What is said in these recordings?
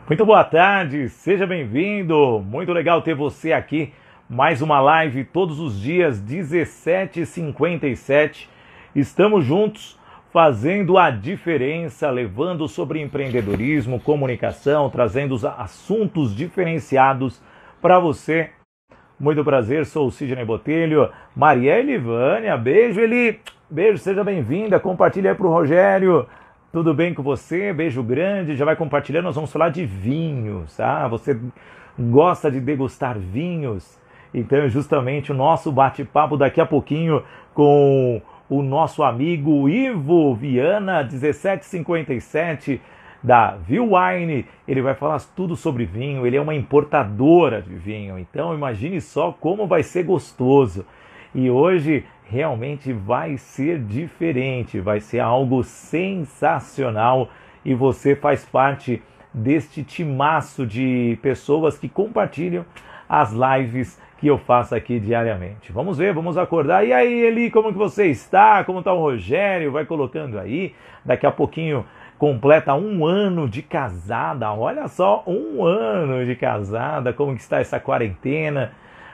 Muito boa tarde, seja bem-vindo. Muito legal ter você aqui. Mais uma live todos os dias, 17h57. Estamos juntos fazendo a diferença, levando sobre empreendedorismo, comunicação, trazendo os assuntos diferenciados para você. Muito prazer, sou o Sidney Botelho. Marielle Vânia, beijo, Eli. Beijo, seja bem-vinda. Compartilha aí para o Rogério. Tudo bem com você? Beijo grande. Já vai compartilhando, nós vamos falar de vinhos. Você gosta de degustar vinhos? Então é justamente o nosso bate-papo daqui a pouquinho com o nosso amigo Ivo Viana, 1757, da Viewine. Ele vai falar tudo sobre vinho, ele é uma importadora de vinho. Então imagine só como vai ser gostoso. E hoje realmente vai ser diferente, vai ser algo sensacional e você faz parte deste timaço de pessoas que compartilham as lives que eu faço aqui diariamente. Vamos ver, vamos acordar. E aí, Eli, como que você está? Como está o Rogério? Vai colocando aí. Daqui a pouquinho completa 1 ano de casada. Olha só, 1 ano de casada. Como que está essa quarentena?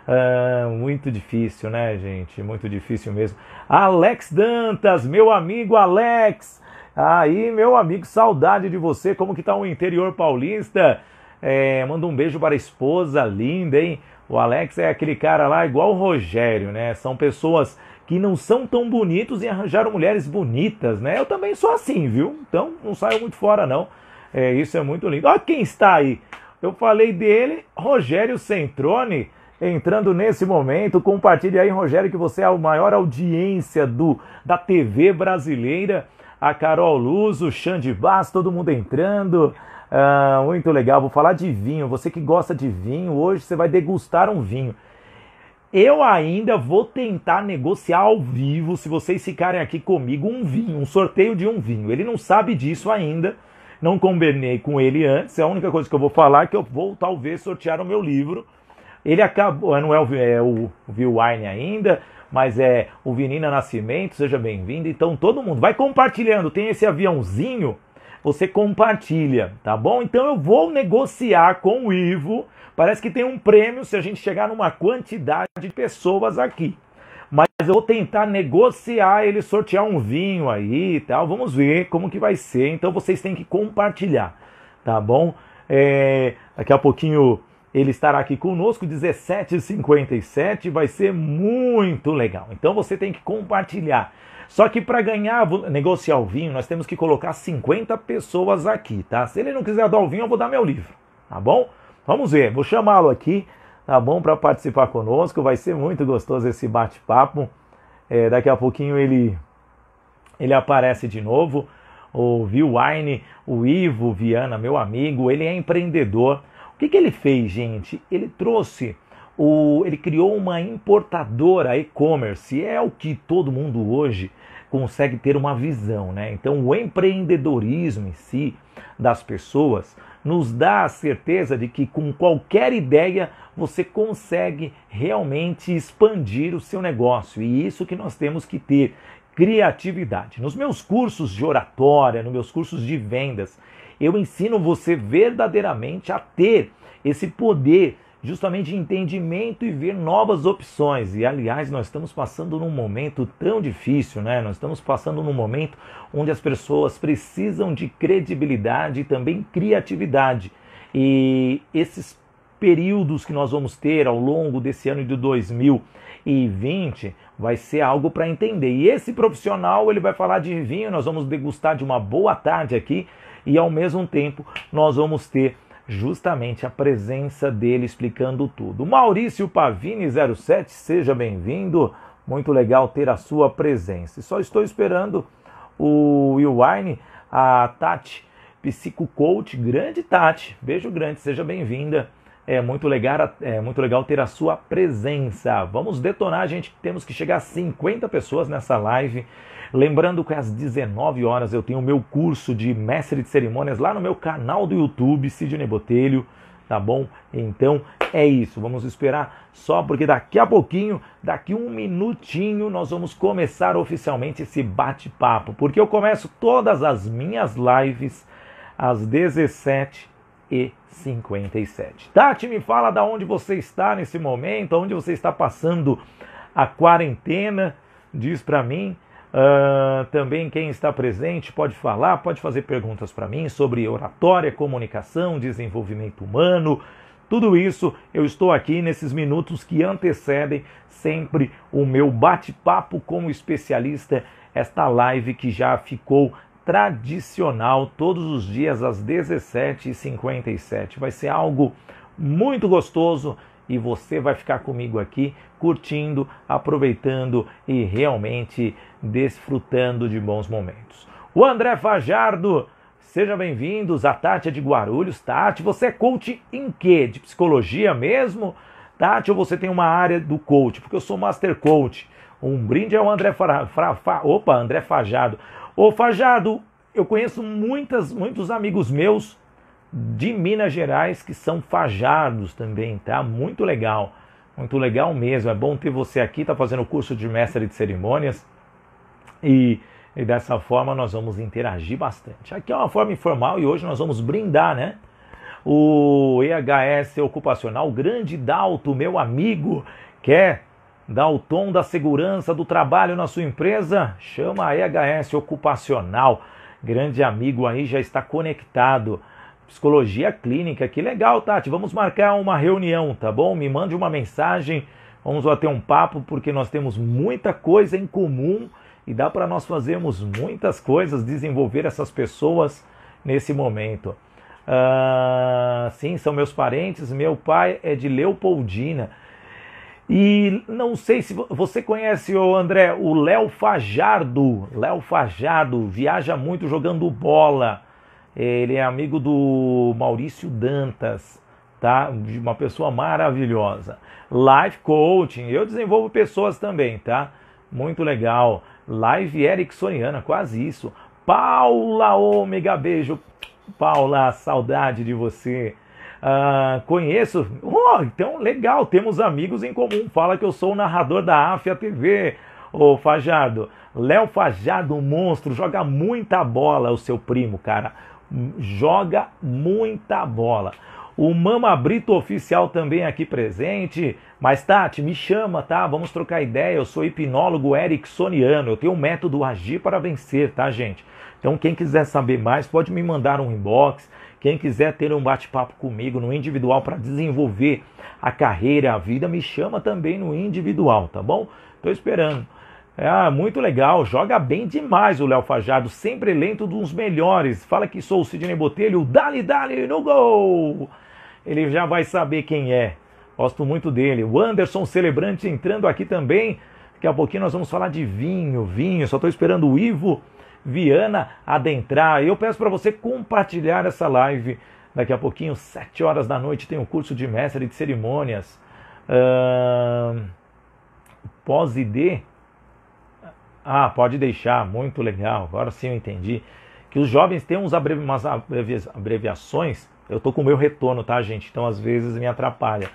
Muito difícil, né, gente? Muito difícil mesmo. Alex Dantas, meu amigo Alex. Aí, meu amigo, saudade de você. Como que tá o interior paulista? Manda um beijo para a esposa linda, hein? O Alex é aquele cara lá igual o Rogério, né? São pessoas que não são tão bonitos e arranjaram mulheres bonitas, né? Eu também sou assim, viu? Então não saio muito fora, não. Isso é muito lindo. Olha quem está aí. Eu falei dele, Rogério Centrone. Entrando nesse momento, compartilhe aí, Rogério, que você é a maior audiência da TV brasileira. A Carol Luz, o Xande Bass, todo mundo entrando. Muito legal, vou falar de vinho. Você que gosta de vinho, hoje você vai degustar um vinho. Eu ainda vou tentar negociar ao vivo, se vocês ficarem aqui comigo, um vinho, um sorteio de um vinho. Ele não sabe disso ainda, não combinei com ele antes. A única coisa que eu vou falar é que eu vou talvez sortear o meu livro. Ele acabou, não é o Viewine ainda, mas é o Vinina Nascimento, seja bem-vindo. Então todo mundo vai compartilhando, tem esse aviãozinho, você compartilha, tá bom? Então eu vou negociar com o Ivo, parece que tem um prêmio se a gente chegar numa quantidade de pessoas aqui. Mas eu vou tentar negociar, ele sortear um vinho aí e tal, vamos ver como que vai ser. Então vocês têm que compartilhar, tá bom? Daqui a pouquinho ele estará aqui conosco, 17h57, vai ser muito legal. Então você tem que compartilhar. Só que para ganhar, negociar o vinho, nós temos que colocar 50 pessoas aqui, tá? Se ele não quiser dar o vinho, eu vou dar meu livro, tá bom? Vamos ver, vou chamá-lo aqui, tá bom? Para participar conosco, vai ser muito gostoso esse bate-papo. Daqui a pouquinho ele aparece de novo. O Viewine, o Ivo Viana, meu amigo, ele é empreendedor. O que ele fez, gente? Ele criou uma importadora e-commerce, é o que todo mundo hoje consegue ter uma visão, né? Então o empreendedorismo em si das pessoas nos dá a certeza de que com qualquer ideia você consegue realmente expandir o seu negócio, e isso que nós temos que ter, criatividade. Nos meus cursos de oratória, nos meus cursos de vendas, eu ensino você verdadeiramente a ter esse poder justamente de entendimento e ver novas opções. E aliás, nós estamos passando num momento tão difícil, né? Nós estamos passando num momento onde as pessoas precisam de credibilidade e também criatividade. E esses períodos que nós vamos ter ao longo desse ano de 2020 vai ser algo para entender. E esse profissional, ele vai falar de vinho, nós vamos degustar de uma boa tarde aqui, e ao mesmo tempo nós vamos ter justamente a presença dele explicando tudo. Maurício Pavini 07, seja bem-vindo, muito legal ter a sua presença. Só estou esperando o Viewine, a Tati, psicocoach, grande Tati, beijo grande, seja bem-vinda. É muito legal ter a sua presença. Vamos detonar, gente, temos que chegar a 50 pessoas nessa live. Lembrando que às 19 horas eu tenho o meu curso de mestre de cerimônias lá no meu canal do YouTube, Sidney Botelho, tá bom? Então é isso, vamos esperar só porque daqui a pouquinho, daqui 1 minutinho, nós vamos começar oficialmente esse bate-papo, porque eu começo todas as minhas lives às 17 57. Tati, me fala da onde você está nesse momento, onde você está passando a quarentena, diz para mim. Também quem está presente pode falar, pode fazer perguntas para mim sobre oratória, comunicação, desenvolvimento humano, tudo isso eu estou aqui nesses minutos que antecedem sempre o meu bate-papo como especialista, esta live que já ficou tradicional todos os dias às 17h57. Vai ser algo muito gostoso e você vai ficar comigo aqui curtindo, aproveitando e realmente desfrutando de bons momentos. O André Fajardo, seja bem-vindos. A Tati é de Guarulhos. Tati, você é coach em quê? De psicologia mesmo? Tati, ou você tem uma área do coach? Porque eu sou master coach. Um brinde ao André André Fajardo. Ô Fajardo, eu conheço muitos amigos meus de Minas Gerais que são fajardos também, tá? Muito legal mesmo. É bom ter você aqui, tá fazendo o curso de mestre de cerimônias e dessa forma nós vamos interagir bastante. Aqui é uma forma informal e hoje nós vamos brindar, né? O EHS Ocupacional, o grande Dalto, meu amigo, quer dar o tom da segurança do trabalho na sua empresa? Chama a EHS Ocupacional, grande amigo aí, já está conectado. Psicologia clínica, que legal, Tati, vamos marcar uma reunião, tá bom? Me mande uma mensagem, vamos bater um papo, porque nós temos muita coisa em comum e dá para nós fazermos muitas coisas, desenvolver essas pessoas nesse momento. Sim, são meus parentes, meu pai é de Leopoldina. E não sei se você conhece, André, o Léo Fajardo. Léo Fajardo viaja muito jogando bola. Ele é amigo do Maurício Dantas, tá? Uma pessoa maravilhosa. Life Coaching, eu desenvolvo pessoas também, tá? Muito legal. Live Ericksoniana, quase isso. Paula Ômega, beijo. Paula, saudade de você. Conheço. Então, legal, temos amigos em comum. Fala que eu sou o narrador da AFIA TV. Ô Fajardo, Léo Fajardo, monstro, joga muita bola, o seu primo, cara. Joga muita bola. O Mama Brito Oficial também aqui presente. Mas Tati, me chama, tá? Vamos trocar ideia. Eu sou hipnólogo ericksoniano. Eu tenho um método Agir para Vencer, tá, gente? Então quem quiser saber mais pode me mandar um inbox. Quem quiser ter um bate-papo comigo no individual para desenvolver a carreira, a vida, me chama também no individual, tá bom? Tô esperando. Muito legal, joga bem demais o Léo Fajardo, sempre eleito dos melhores. Fala que sou o Sidney Botelho, dali no gol! Ele já vai saber quem é, gosto muito dele. O Anderson Celebrante entrando aqui também. Daqui a pouquinho nós vamos falar de vinho, só estou esperando o Ivo Viana adentrar. Eu peço para você compartilhar essa live. Daqui a pouquinho, 7 horas da noite, tem o curso de mestre de cerimônias. Pós-ID... pode deixar, muito legal, agora sim eu entendi. Que os jovens têm umas abreviações, eu tô com o meu retorno, tá, gente? Então às vezes me atrapalha.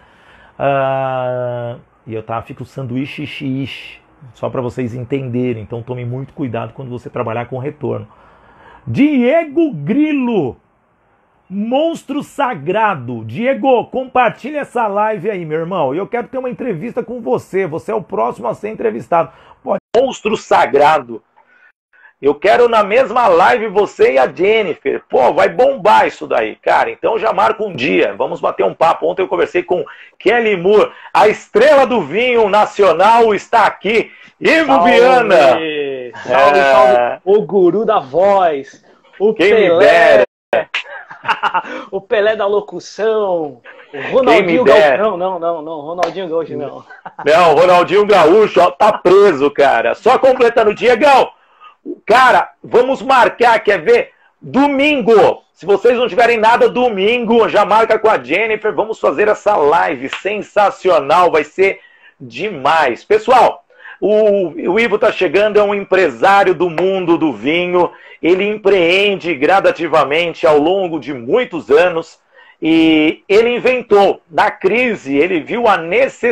E eu fico sanduíche, só para vocês entenderem, então tome muito cuidado quando você trabalhar com retorno. Diego Grilo, monstro sagrado. Diego, compartilha essa live aí, meu irmão. Eu quero ter uma entrevista com você, você é o próximo a ser entrevistado. Monstro sagrado. Eu quero na mesma live você e a Jennifer. Pô, vai bombar isso daí, cara. Então já marca um dia. Vamos bater um papo. Ontem eu conversei com Kelly Moore. A estrela do vinho nacional está aqui. Ivo Viana. Salve. O guru da voz. O Quem Pelé. me dera. O Pelé da locução. O Ronaldinho Gaúcho. Não. Ronaldinho Gaúcho não. Não, Ronaldinho Gaúcho, ó, tá preso, cara. Só completando, Diegão. Cara, vamos marcar, quer ver? Domingo. Se vocês não tiverem nada, domingo, já marca com a Jennifer. Vamos fazer essa live sensacional. Vai ser demais. Pessoal, o Ivo tá chegando, é um empresário do mundo do vinho. Ele empreende gradativamente ao longo de muitos anos. E ele inventou, na crise, ele viu a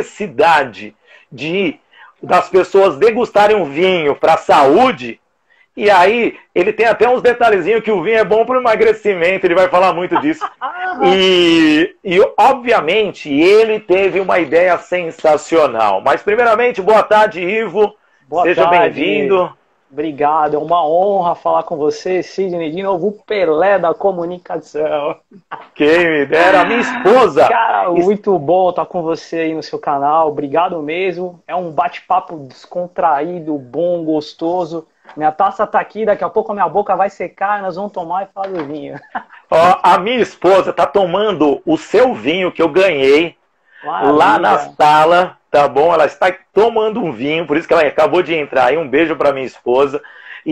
necessidade das pessoas degustarem um vinho para a saúde E aí, ele tem até uns detalhezinhos que o vinho é bom para o emagrecimento, ele vai falar muito disso. E, obviamente, ele teve uma ideia sensacional. Mas, primeiramente, boa tarde, Ivo. Seja bem-vindo. Obrigado, é uma honra falar com você, Sidney, de novo, o Pelé da comunicação. Quem me dera, a minha esposa. Cara, muito bom estar com você aí no seu canal, obrigado mesmo. É um bate-papo descontraído, bom, gostoso. Minha taça tá aqui, daqui a pouco a minha boca vai secar, nós vamos tomar e falar do vinho. Ó, a minha esposa tá tomando o seu vinho que eu ganhei. Maravilha. Lá na sala, tá bom? Ela está tomando um vinho, por isso que ela acabou de entrar aí. Um beijo para minha esposa.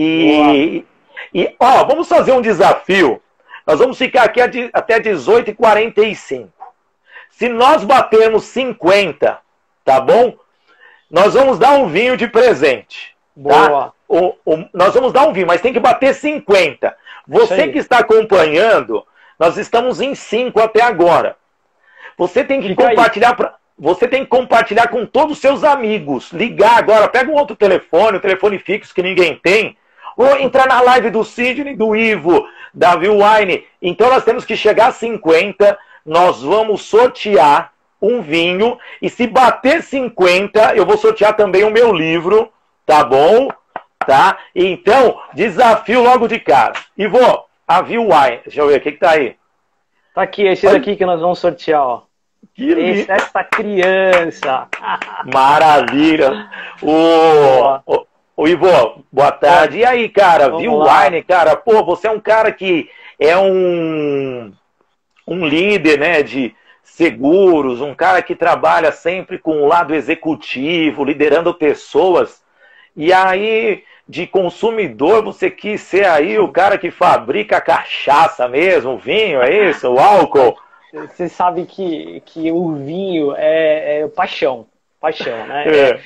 Ó, vamos fazer um desafio. Nós vamos ficar aqui até 18h45. Se nós batermos 50, tá bom? Nós vamos dar um vinho de presente. Boa. Tá? Nós vamos dar um vinho, mas tem que bater 50. Você que está acompanhando, nós estamos em 5 até agora. Você tem que compartilhar com todos os seus amigos. Ligar agora, pega um outro telefone, um telefone fixo que ninguém tem. Ou entrar na live do Sidney, do Ivo, da Wine. Então nós temos que chegar a 50. Nós vamos sortear um vinho. E se bater 50, eu vou sortear também o meu livro. Tá bom? Tá? Então, desafio logo de cara. Ivo, a Wine. Deixa eu ver, o que tá aí? Tá aqui, esse daqui que nós vamos sortear, ó. Essa criança. Maravilha. O Ivo, boa tarde. E aí, cara, Wine, cara, pô, você é um cara que é um líder, né, de seguros, um cara que trabalha sempre com o lado executivo, liderando pessoas. E aí, de consumidor, você quis ser aí o cara que fabrica a cachaça mesmo, o vinho, é isso? O álcool? Você sabe que o vinho é paixão. Paixão, né?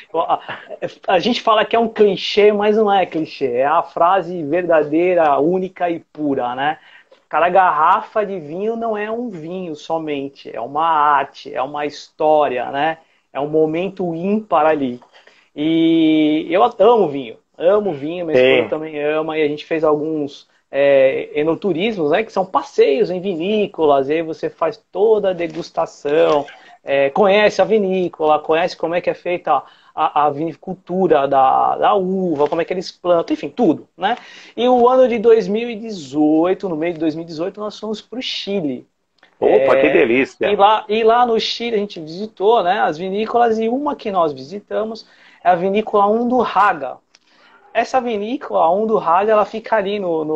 A gente fala que é um clichê, mas não é clichê. É a frase verdadeira, única e pura, né? Cada garrafa de vinho não é um vinho somente. É uma arte, é uma história, né? É um momento ímpar ali. E eu amo vinho, minha esposa também ama, e a gente fez alguns enoturismos, né, que são passeios em vinícolas, e aí você faz toda a degustação, conhece a vinícola, conhece como é que é feita a vinicultura da uva, como é que eles plantam, enfim, tudo, né? E o ano de 2018, no meio de 2018, nós fomos para o Chile. Opa, que delícia! E lá no Chile a gente visitou, né, as vinícolas, e uma que nós visitamos é a vinícola Undurraga. Essa vinícola, a Undurraga, ela fica ali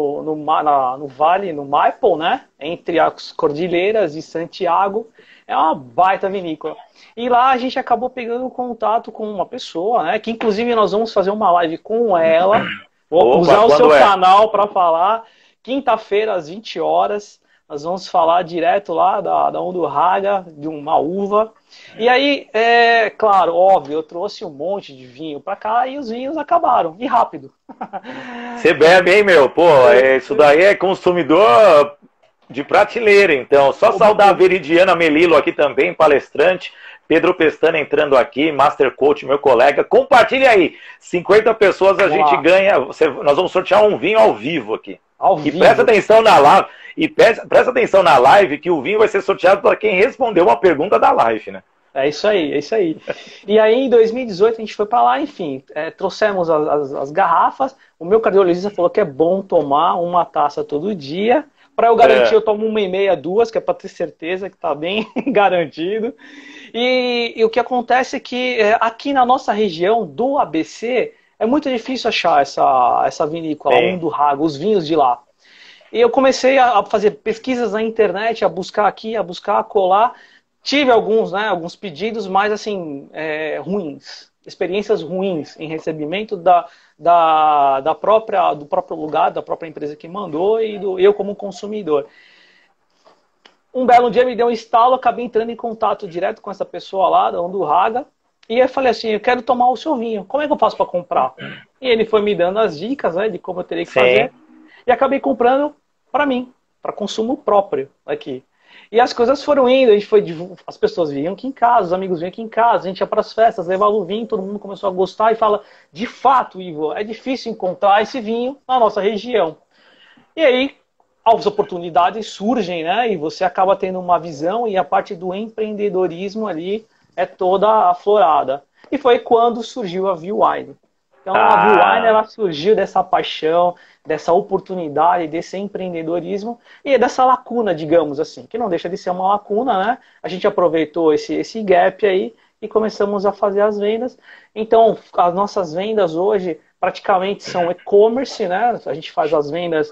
no vale, no Maipo, né? Entre as cordilheiras de Santiago. É uma baita vinícola. E lá a gente acabou pegando contato com uma pessoa, né? Que inclusive nós vamos fazer uma live com ela. Vou usar o seu canal para falar. Quinta-feira, às 20 horas. Nós vamos falar direto lá da Undurraga, de uma uva. E aí, claro, óbvio, eu trouxe um monte de vinho pra cá e os vinhos acabaram, e rápido. Você bebe, hein, meu? Pô, isso daí é consumidor de prateleira, então. Só saudar a Veridiana Melilo aqui também, palestrante. Pedro Pestana entrando aqui, Master Coach, meu colega. Compartilha aí. 50 pessoas a gente ganha. Nós vamos sortear um vinho ao vivo aqui. E presta atenção na live. E presta atenção na live que o vinho vai ser sorteado para quem respondeu uma pergunta da live, né? É isso aí, é isso aí. E aí, em 2018, a gente foi para lá, enfim, trouxemos as garrafas. O meu cardiologista falou que é bom tomar uma taça todo dia. Para eu garantir, eu tomo 1,5, 2, que é para ter certeza que está bem garantido. E o que acontece é que aqui na nossa região do ABC, é muito difícil achar essa vinícola, Undurraga, os vinhos de lá. E eu comecei a fazer pesquisas na internet, a buscar aqui, a buscar, a colar. Tive alguns pedidos, mas assim, ruins. Experiências ruins em recebimento do próprio lugar, da própria empresa que mandou e eu como consumidor. Um belo dia me deu um estalo, acabei entrando em contato direto com essa pessoa lá, da Undurraga. E eu falei assim, eu quero tomar o seu vinho, como é que eu faço para comprar? E ele foi me dando as dicas, né, de como eu teria que fazer. E acabei comprando para mim, para consumo próprio aqui. E as coisas foram indo, as pessoas vinham aqui em casa, os amigos vinham aqui em casa, a gente ia para as festas, levava o vinho, todo mundo começou a gostar e fala, de fato, Ivo, é difícil encontrar esse vinho na nossa região. E aí, as oportunidades surgem, né? E você acaba tendo uma visão e a parte do empreendedorismo ali é toda aflorada. E foi quando surgiu a V-Wine. Então a V-Wine, ela surgiu dessa paixão, dessa oportunidade, desse empreendedorismo e dessa lacuna, digamos assim, que não deixa de ser uma lacuna, né? A gente aproveitou esse gap aí e começamos a fazer as vendas. Então, as nossas vendas hoje praticamente são e-commerce, né? A gente faz as vendas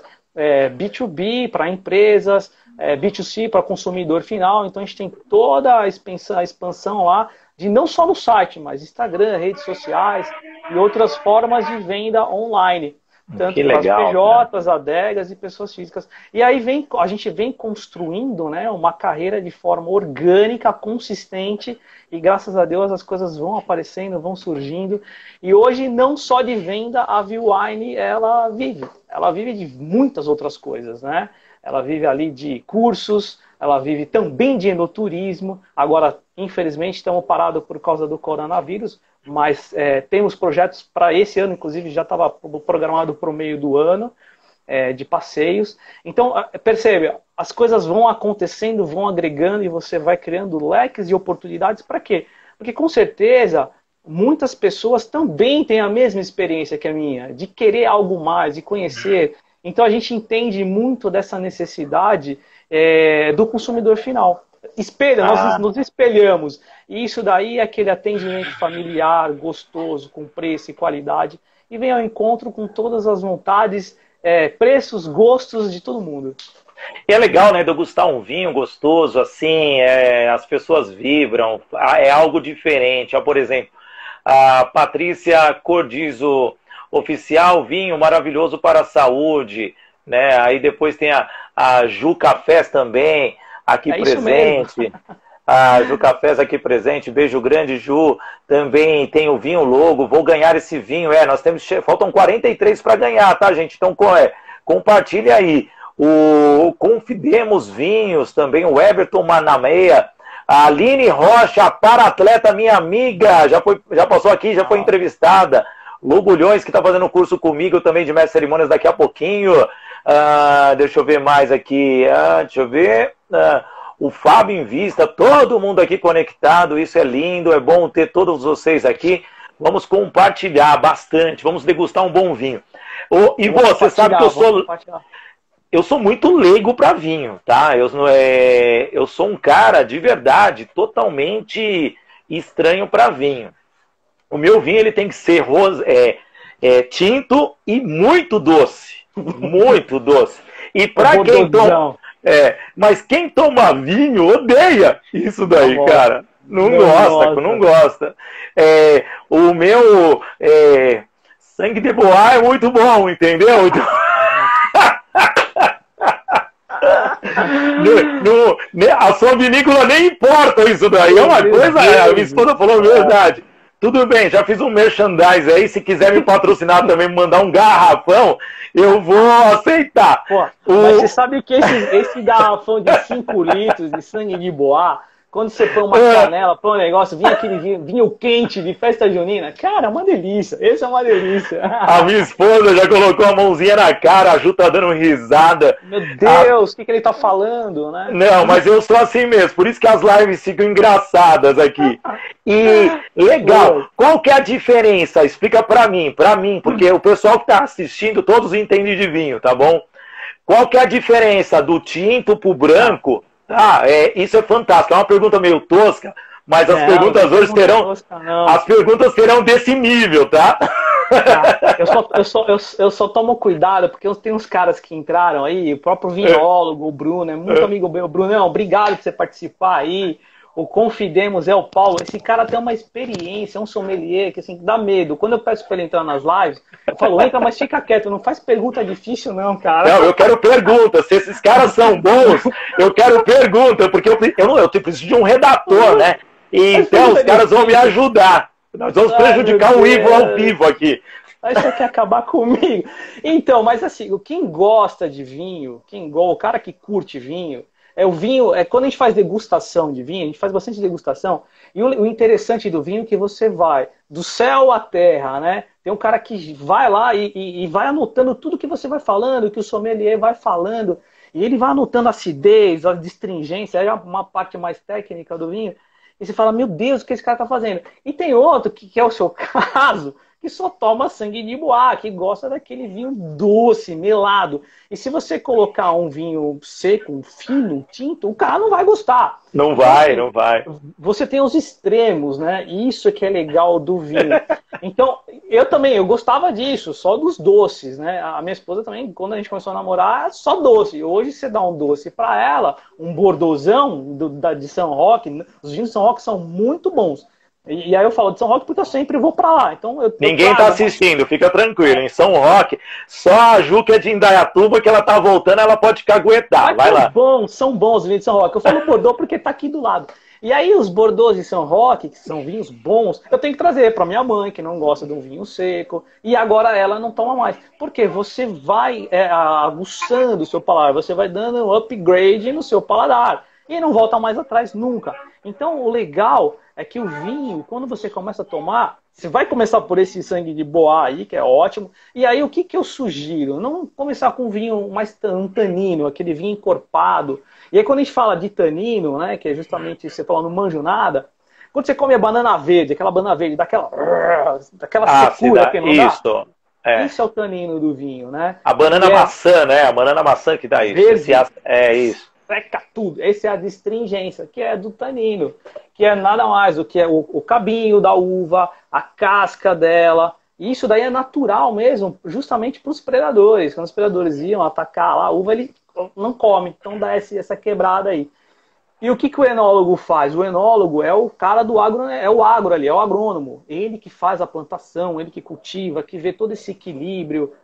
B2B para empresas, B2C para consumidor final. Então, a gente tem toda a expansão lá, de não só no site, mas Instagram, redes sociais e outras formas de venda online. Tanto para as PJs, adegas e pessoas físicas. E aí a gente vem construindo, né, uma carreira de forma orgânica, consistente, e graças a Deus as coisas vão aparecendo, vão surgindo. E hoje, não só de venda, a V-Wine, ela vive de muitas outras coisas, né? Ela vive ali de cursos, ela vive também de enoturismo. Agora, infelizmente, estamos parados por causa do coronavírus, mas temos projetos para esse ano, inclusive já estava programado para o meio do ano, de passeios. Então, percebe, as coisas vão acontecendo, vão agregando e você vai criando leques de oportunidades. Para quê? Porque com certeza muitas pessoas também têm a mesma experiência que a minha, de querer algo mais, de conhecer. Então a gente entende muito dessa necessidade do consumidor final. Nós nos espelhamos. E isso daí é aquele atendimento familiar, gostoso, com preço e qualidade. E vem ao encontro com todas as vontades, preços, gostos de todo mundo. E é legal, né, degustar um vinho gostoso, assim, as pessoas vibram, é algo diferente. Por exemplo, a Patrícia Cordizo, oficial, vinho maravilhoso para a saúde, né? Aí depois tem a Ju Cafés também, aqui presente. A Ju Cafés aqui presente, beijo grande, Ju. Também tem o vinho logo, vou ganhar esse vinho. Nós temos, faltam 43 para ganhar, tá, gente? Então compartilhe aí. O Confidemos Vinhos, também o Everton Manameia, a Aline Rocha, a para-atleta, minha amiga, já passou aqui, já foi entrevistada. Lu Bulhões, que está fazendo curso comigo também de mestre de cerimônias daqui a pouquinho. Deixa eu ver mais aqui. Deixa eu ver. O Fábio em Vista, todo mundo aqui conectado. Isso é lindo, é bom ter todos vocês aqui. Vamos compartilhar bastante, vamos degustar um bom vinho. E você sabe que eu sou muito leigo para vinho, tá? Eu sou um cara, de verdade, totalmente estranho para vinho. O meu vinho ele tem que ser tinto e muito doce. Muito doce. E para quem toma. Mas quem toma vinho odeia isso daí, cara. Não gosta. O meu sangue de boa é muito bom, entendeu? A sua vinícola nem importa isso daí. É uma coisa, a minha esposa falou a verdade. Tudo bem, já fiz um merchandise aí, se quiser me patrocinar também, me mandar um garrafão, eu vou aceitar. Pô, mas você sabe que esse garrafão de 5 litros de sangue de boa, quando você põe uma canela, põe um negócio, vinha aquele vinho quente de festa junina, cara, é uma delícia, esse é uma delícia. A minha esposa já colocou a mãozinha na cara, a Ju tá dando risada. Meu Deus, o que ele tá falando, né? Não, mas eu sou assim mesmo, por isso que as lives ficam engraçadas aqui. E, legal, qual que é a diferença? Explica pra mim, porque o pessoal que tá assistindo, todos entendem de vinho, tá bom? Qual que é a diferença do tinto pro branco? Isso é fantástico, é uma pergunta meio tosca, mas as perguntas hoje terão. As perguntas serão desse nível, tá? Eu só tomo cuidado, porque tem uns caras que entraram aí, o próprio vinólogo, o Bruno, é muito amigo meu. Bruno, obrigado por você participar aí. O Confidemos é o Paulo. Esse cara tem uma experiência, é um sommelier que assim, dá medo. Quando eu peço pra ele entrar nas lives, eu falo, entra, mas fica quieto, não faz pergunta difícil não, cara. Não, eu quero pergunta. Se esses caras são bons, eu quero pergunta, porque eu preciso de um redator, né? E então os caras vão me ajudar. Nós vamos prejudicar o Ivo ao vivo aqui. Aí você quer acabar comigo. Então, mas assim, quem gosta de vinho, o cara que curte vinho, o vinho, quando a gente faz degustação de vinho, a gente faz bastante degustação, e o interessante do vinho é que você vai do céu à terra, né? Tem um cara que vai lá e vai anotando tudo que você vai falando, que o sommelier vai falando, e ele vai anotando a acidez, a astringência, é uma parte mais técnica do vinho, e você fala, meu Deus, o que esse cara tá fazendo? E tem outro, que é o seu caso, que só toma sangue de boa, que gosta daquele vinho doce, melado. E se você colocar um vinho seco, fino, tinto, o cara não vai gostar. Não vai, não vai. Você tem os extremos, né? Isso é que é legal do vinho. Então, eu gostava disso, só dos doces, né? A minha esposa também, quando a gente começou a namorar, só doce. Hoje você dá um doce para ela, um bordozão de São Roque, os vinhos de São Roque são muito bons. E aí eu falo de São Roque porque eu sempre vou pra lá. Então Ninguém tá assistindo, fica tranquilo. Em São Roque, só a Ju que é de Indaiatuba, que ela tá voltando, ela pode caguetar. Vai lá. São bons os vinhos de São Roque. Eu falo Bordeaux porque tá aqui do lado. E aí os Bordeaux de São Roque, que são vinhos bons, eu tenho que trazer pra minha mãe, que não gosta de um vinho seco. E agora ela não toma mais. Porque você vai aguçando o seu paladar, você vai dando um upgrade no seu paladar. E não volta mais atrás nunca. Então o legal é que o vinho, quando você começa a tomar, você vai começar por esse sangue de boa aí, que é ótimo. E aí o que eu sugiro? Não começar com um vinho mais um tanino, aquele vinho encorpado. E aí quando a gente fala de tanino, né, que é justamente, você fala, não manjo nada, quando você come a banana verde, aquela banana verde, daquela secura que não dá. Isso é o tanino do vinho, né? A banana maçã, né? A banana maçã que dá isso. É isso. Seca tudo. Essa é a destringência, que é do tanino, que é nada mais do que o cabinho da uva, a casca dela. E isso daí é natural mesmo, justamente para os predadores. Quando os predadores iam atacar lá a uva, ele não come. Então dá essa quebrada aí. E o que o enólogo faz? O enólogo é o cara do agro, é o agro ali, é o agrônomo. Ele que faz a plantação, ele que cultiva, que vê todo esse equilíbrio,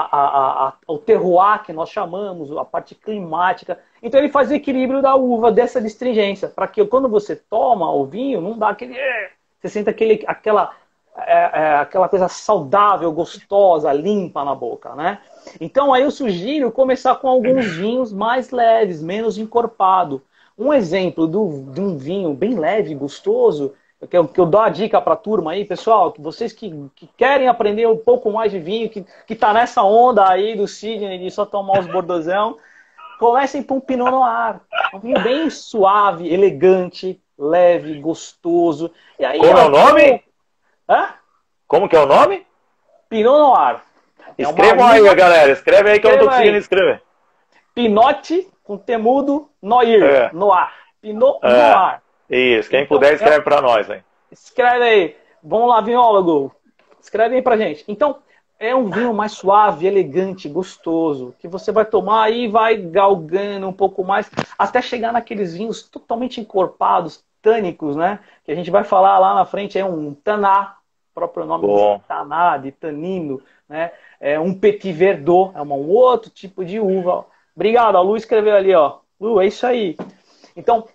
o terroir que nós chamamos, a parte climática. Então ele faz o equilíbrio da uva, dessa destringência, para que quando você toma o vinho, não dá aquele... Você sente aquela coisa saudável, gostosa, limpa na boca, né? Então aí eu sugiro começar com alguns vinhos mais leves, menos encorpado. Um exemplo de um vinho bem leve, gostoso, que eu dou a dica para a turma aí, pessoal, vocês que querem aprender um pouco mais de vinho, que tá nessa onda aí do Sidney de só tomar os bordozão, comecem por um Pinot Noir. Um vinho bem suave, elegante, leve, gostoso. E aí, como é o nome? Como que é o nome? Pinot Noir. Escrevam aí, galera. Escreve aí que eu não tô conseguindo escrever. Pinot com temudo, Noir. Noir. Pinot Noir. Isso, quem puder escreve para nós, hein? Escreve aí. Vamos lá, vinólogo. Escreve aí pra gente. Então, é um vinho mais suave, elegante, gostoso, que você vai tomar e vai galgando um pouco mais, até chegar naqueles vinhos totalmente encorpados, tânicos, né? Que a gente vai falar lá na frente, é um taná, próprio nome de taná, de tanino, né? É um petit verdot, é um outro tipo de uva. Obrigado, a Lu escreveu ali, ó. Lu, é isso aí. Então,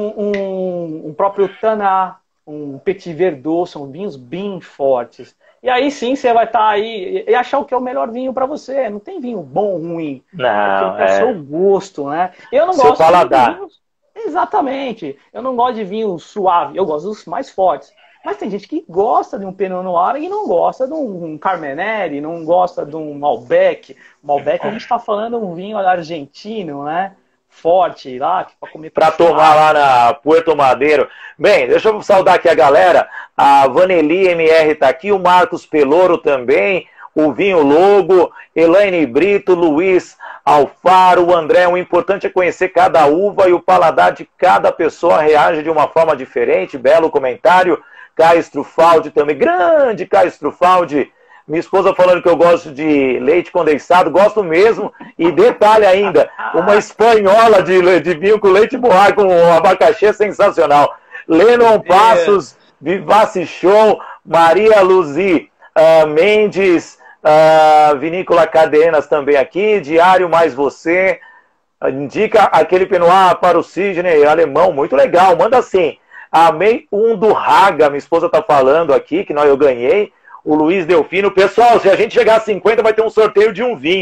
um próprio taná, um petit verdot, são vinhos bem fortes. E aí sim você vai estar aí e achar o que é o melhor vinho para você. Não tem vinho bom ou ruim. Não, é o seu gosto, né? Eu não gosto de vinhos... Exatamente. Eu não gosto de vinho suave, eu gosto dos mais fortes. Mas tem gente que gosta de um Pinot Noir e não gosta de um Carmenere, não gosta de um Malbec. Malbec a gente está falando de um vinho argentino, né? Forte lá, para comer para tomar lá na Puerto Madeiro. Bem, deixa eu saudar aqui a galera. A Vaneli MR tá aqui, o Marcos Peloro também, o Vinho Logo, Elaine Brito, Luiz Alfaro, o André. O importante é conhecer cada uva e o paladar de cada pessoa reage de uma forma diferente. Belo comentário. Caio Strufaldi também, grande Caio Strufaldi. Minha esposa falando que eu gosto de leite condensado, gosto mesmo. E detalhe ainda, uma espanhola de vinho com leite borrado, com abacaxi é sensacional. Lennon Passos, Vivace Show, Maria Luzi Mendes, Vinícola Cadenas também aqui, Diário Mais Você. Indica aquele Pinot para o Sidney, alemão, muito legal. Manda assim, amei um do Raga, minha esposa tá falando aqui, que eu ganhei. O Luiz Delfino. Pessoal, se a gente chegar a 50, vai ter um sorteio de um vinho.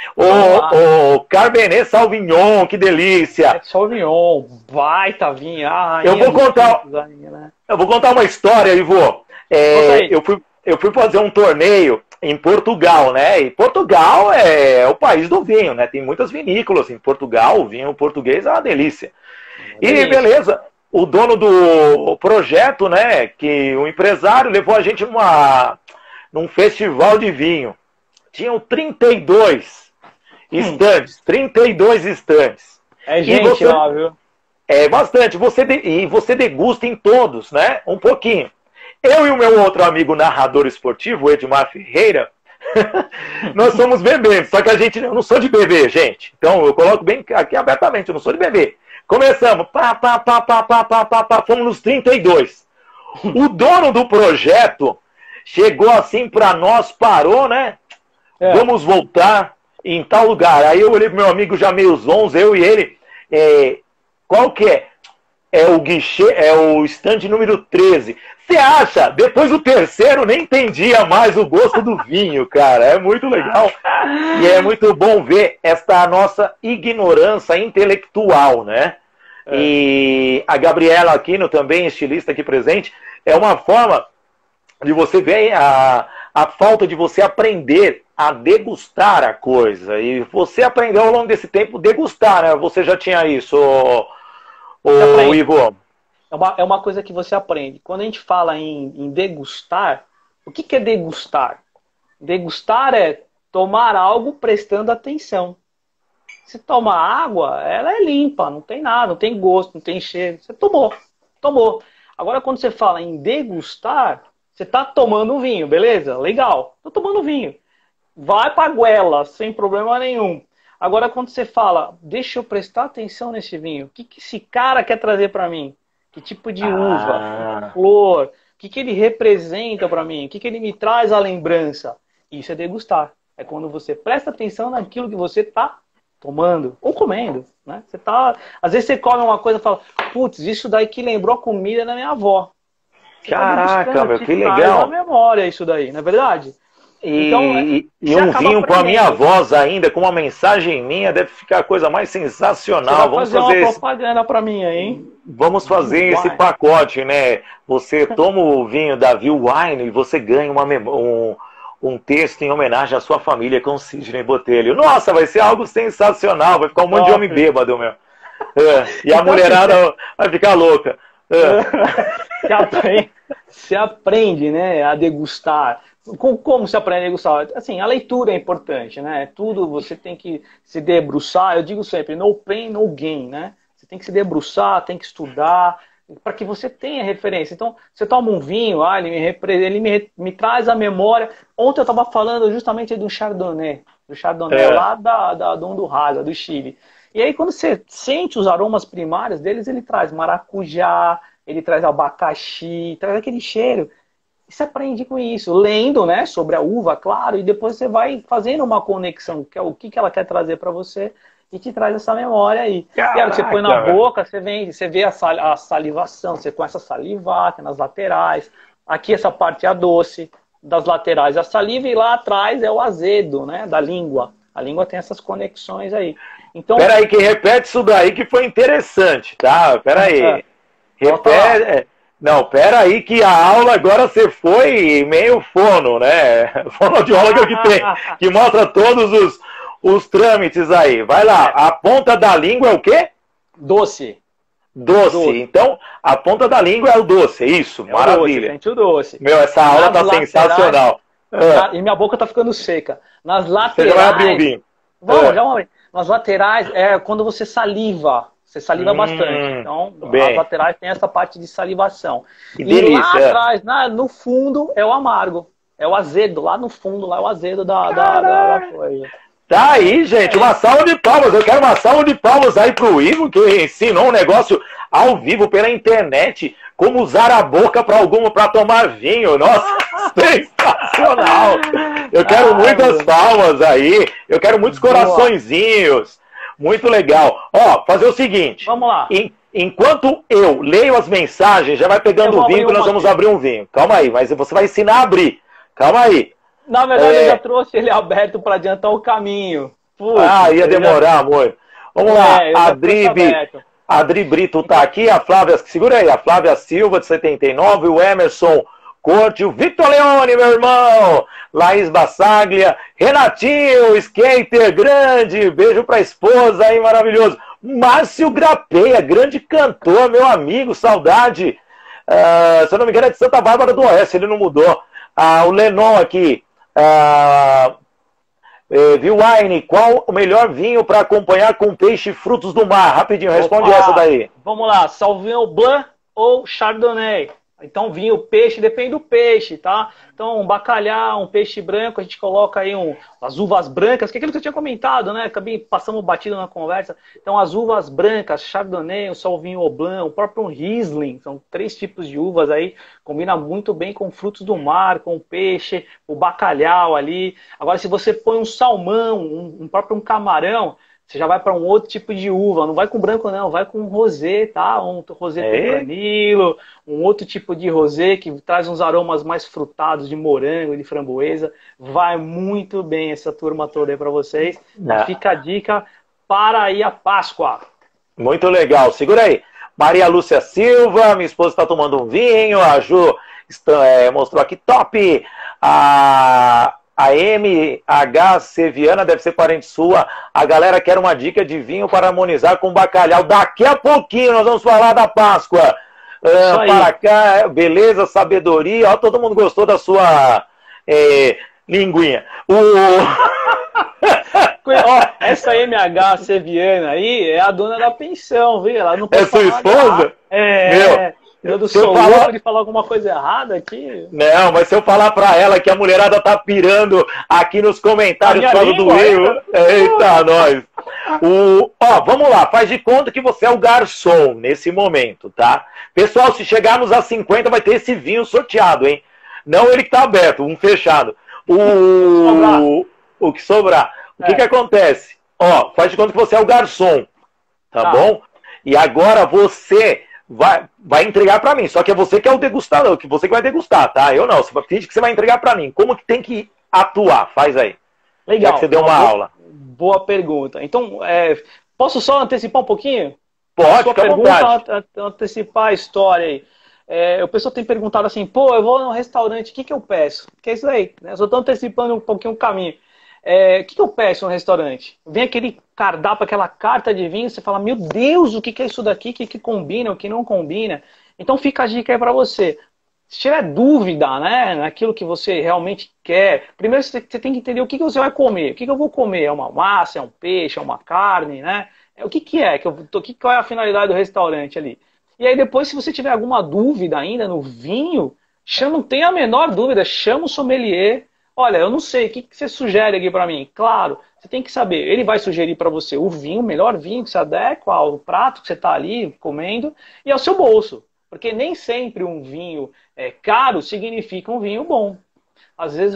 O Cabernet Sauvignon, que delícia. Sauvignon, baita vinho. Eu vou contar uma história, Ivo. Eu fui fazer um torneio em Portugal, né? E Portugal é o país do vinho, né? Tem muitas vinícolas em Portugal, o vinho português é uma delícia. E beleza, o dono do projeto, né? Que o empresário levou a gente num festival de vinho. Tinham 32 estandes, 32 estandes. É gente lá, viu? É bastante. E você degusta em todos, né? Um pouquinho. Eu e o meu outro amigo narrador esportivo, o Edmar Ferreira, nós somos bebês. Só que eu não sou de beber, gente. Então eu coloco bem aqui abertamente, eu não sou de beber. Começamos, fomos nos 32. O dono do projeto chegou assim pra nós, parou, né? Vamos voltar em tal lugar. Aí eu olhei pro meu amigo já meio zonzo, eu e ele. Qual que é? É o guichê, é o stand número 13. Você acha? Depois do terceiro nem entendia mais o gosto do vinho, cara. É muito legal. E é muito bom ver esta nossa ignorância intelectual, né? E a Gabriela Aquino, também estilista aqui presente, é uma forma de você ver a falta de você aprender a degustar a coisa. E você aprendeu ao longo desse tempo degustar, né? Você já tinha isso, Ivo? É uma coisa que você aprende. Quando a gente fala em degustar, o que é degustar? Degustar é tomar algo prestando atenção. Se toma água, ela é limpa, não tem nada, não tem gosto, não tem cheiro. Você tomou. Agora, quando você fala em degustar, você está tomando um vinho, beleza? Legal, estou tomando vinho. Vai para a goela, sem problema nenhum. Agora, quando você fala, deixa eu prestar atenção nesse vinho, o que esse cara quer trazer para mim? Que tipo de uva, flor, o que ele representa para mim? O que ele me traz à lembrança? Isso é degustar. É quando você presta atenção naquilo que você está tomando ou comendo, né? Às vezes você come uma coisa e fala, putz, isso daí que lembrou a comida da minha avó. Caraca, meu, que legal. A memória isso daí, não é verdade? Então, e um vinho com a minha voz ainda, com uma mensagem minha, deve ficar a coisa mais sensacional. Vamos fazer uma propaganda para mim aí, hein? Vamos fazer esse pacote, né? Você toma o vinho da Viu Wine e você ganha um texto em homenagem à sua família com Sidney Botelho. Nossa, vai ser algo sensacional, vai ficar um monte de homem bêbado, meu. E a mulherada vai ficar louca. Você aprende, né, a degustar. Como se aprende a degustar? Assim, a leitura é importante, né? Tudo você tem que se debruçar. Eu digo sempre, no pain, no gain, né? Você tem que se debruçar, tem que estudar, para que você tenha referência. Então, você toma um vinho, ele me traz a memória. Ontem eu estava falando justamente do Chardonnay lá do Honduras, do Chile. E aí, quando você sente os aromas primários deles, ele traz maracujá, ele traz abacaxi, traz aquele cheiro. E você aprende com isso, lendo, né, sobre a uva, claro, e depois você vai fazendo uma conexão, que é o que ela quer trazer para você, e te traz essa memória aí. Caraca, e aí você põe na boca, você vê a salivação, você começa a salivar aqui nas laterais. Aqui essa parte é a doce, das laterais a saliva, e lá atrás é o azedo, né, da língua. A língua tem essas conexões aí. Então, peraí, que repete isso daí que foi interessante, tá? Peraí. Repete. Não, peraí que a aula agora você foi meio fono, né? Fonoaudióloga que tem, que mostra todos os trâmites aí. Vai lá, a ponta da língua é o quê? Doce. Então, a ponta da língua é o doce, isso, maravilha. Doce, sente o doce. Meu, essa aula tá sensacional. E minha boca tá ficando seca. Nas laterais... Você já vai abrir um vinho. Vamos, já vamos abrir. Nas laterais, é quando você saliva. Você saliva bastante. Então, as laterais tem essa parte de salivação. Que delícia. Lá atrás, no fundo, é o amargo. É o azedo. Lá no fundo, lá é o azedo da coisa. Tá aí, gente. Uma salva de palmas. Eu quero uma salva de palmas aí pro Ivo, que ensinou um negócio ao vivo pela internet. Como usar a boca para tomar vinho. Nossa, sensacional. Eu quero muitas palmas aí. Eu quero muitos coraçõezinhos. Muito legal. Ó, fazer o seguinte. Vamos lá. Enquanto eu leio as mensagens, já vai pegando o vinho que nós vamos abrir um vinho. Calma aí, mas você vai ensinar a abrir. Calma aí. Na verdade, eu já trouxe ele aberto para adiantar o caminho. Ah, ia demorar muito. Vamos lá, Adri Brito tá aqui, a Flávia, segura aí, a Flávia Silva, de 79, o Emerson Corte, o Victor Leone, meu irmão, Laís Bassaglia, Renatinho, skater grande, beijo pra esposa aí, maravilhoso. Márcio Grapeia, grande cantor, meu amigo, saudade. Se eu não me engano é de Santa Bárbara do Oeste, ele não mudou. O Lenon aqui, viu, Wine, qual o melhor vinho para acompanhar com peixe e frutos do mar? Rapidinho, responde essa daí. Vamos lá, Sauvignon Blanc ou Chardonnay? Então, vinho, peixe, depende do peixe, tá? Então, um bacalhau, um peixe branco, a gente coloca aí as uvas brancas, que é aquilo que eu tinha comentado, né? Acabei passando batido na conversa. Então, as uvas brancas, Chardonnay, o Sauvignon Blanc, o próprio Riesling, são 3 tipos de uvas aí, combina muito bem com frutos do mar, com o peixe, o bacalhau ali. Agora, se você põe um salmão, um próprio camarão, você já vai para um outro tipo de uva. Não vai com branco, não. Vai com rosé, tá? Um rosé tempranillo, um outro tipo de rosé que traz uns aromas mais frutados de morango, de framboesa. Vai muito bem essa turma toda aí para vocês. Fica a dica para ir à Páscoa. Muito legal. Segura aí. Maria Lúcia Silva, minha esposa está tomando um vinho. A Ju mostrou aqui, top! A MH Seviana deve ser parente sua. A galera quer uma dica de vinho para harmonizar com bacalhau. Daqui a pouquinho nós vamos falar da Páscoa. Para cá, beleza, sabedoria. Ó, todo mundo gostou da sua linguinha. Ó, essa MH Seviana aí é a dona da pensão, viu? Ela não pode sua esposa? Eu do sou louco de falar alguma coisa errada aqui. Não, mas se eu falar pra ela que a mulherada tá pirando aqui nos comentários por causa do Rio. Eita, nós. Vamos lá, faz de conta que você é o garçom nesse momento, tá? Pessoal, se chegarmos a 50 vai ter esse vinho sorteado, hein? Não ele que tá aberto, um fechado. O que sobrar. O que acontece? Faz de conta que você é o garçom, tá bom? E agora você vai entregar pra mim. Só que é você que é o degustador, que você que vai degustar, tá? Eu não. Você finge que você vai entregar pra mim. Como que tem que atuar? Faz aí. Legal. Já que você deu uma aula. Boa pergunta. Então, posso só antecipar um pouquinho? Pode, fica à vontade. Antecipar a história aí. O pessoal tem perguntado assim, pô, eu vou num restaurante, o que eu peço? Que é isso aí, né? Eu só tô antecipando um pouquinho o caminho. O que eu peço no restaurante? Vem aquele cardápio, aquela carta de vinho, você fala, meu Deus, o que é isso daqui? O que combina, o que não combina? Então fica a dica aí pra você. Se tiver dúvida, né, naquilo que você realmente quer, primeiro você tem que entender o que você vai comer. O que eu vou comer? É uma massa, é um peixe, é uma carne, né? O que é? Qual é a finalidade do restaurante ali? E aí depois, se você tiver alguma dúvida ainda no vinho, não tenha a menor dúvida, chama o sommelier. Olha, eu não sei, o que você sugere aqui para mim? Claro, você tem que saber. Ele vai sugerir para você o vinho, o melhor vinho que se adequa ao prato que você está ali comendo e ao seu bolso. Porque nem sempre um vinho caro significa um vinho bom. Às vezes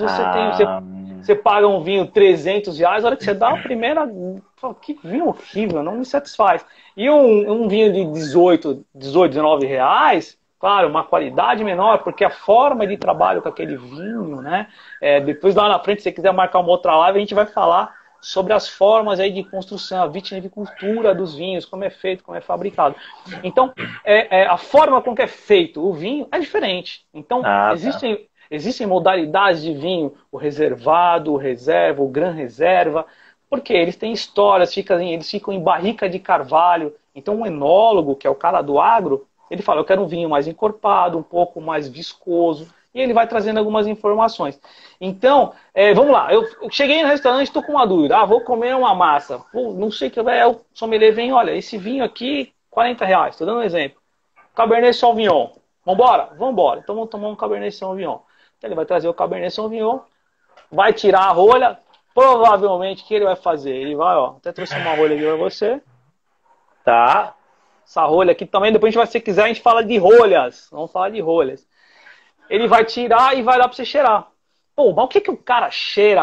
você paga um vinho R$300, a hora que você dá a primeira... Que vinho horrível, não me satisfaz. E um vinho de 18, 19 reais... Claro, uma qualidade menor, porque a forma de trabalho com aquele vinho, né? Depois lá na frente, se você quiser marcar uma outra live, a gente vai falar sobre as formas aí de construção, a vitivinicultura dos vinhos, como é feito, como é fabricado. Então, a forma com que é feito o vinho é diferente. Então, existem modalidades de vinho, o reservado, o reserva, o gran reserva, porque eles têm histórias, eles ficam em barrica de carvalho. Então, um enólogo, que é o cara do agro, ele fala, eu quero um vinho mais encorpado, um pouco mais viscoso, e ele vai trazendo algumas informações. Então, vamos lá, eu cheguei no restaurante, estou com uma dúvida, vou comer uma massa, não sei o que é, o sommelier vem, olha, esse vinho aqui, R$40, estou dando um exemplo, Cabernet Sauvignon, vambora? Vambora, então vamos tomar um Cabernet Sauvignon. Então, ele vai trazer o Cabernet Sauvignon, vai tirar a rolha, provavelmente, o que ele vai fazer? Ele vai, até trouxe uma rolha aqui para você. Tá. Essa rolha aqui também, depois se você quiser, a gente fala de rolhas. Vamos falar de rolhas. Ele vai tirar e vai lá para você cheirar. Pô, mas o que o cara cheira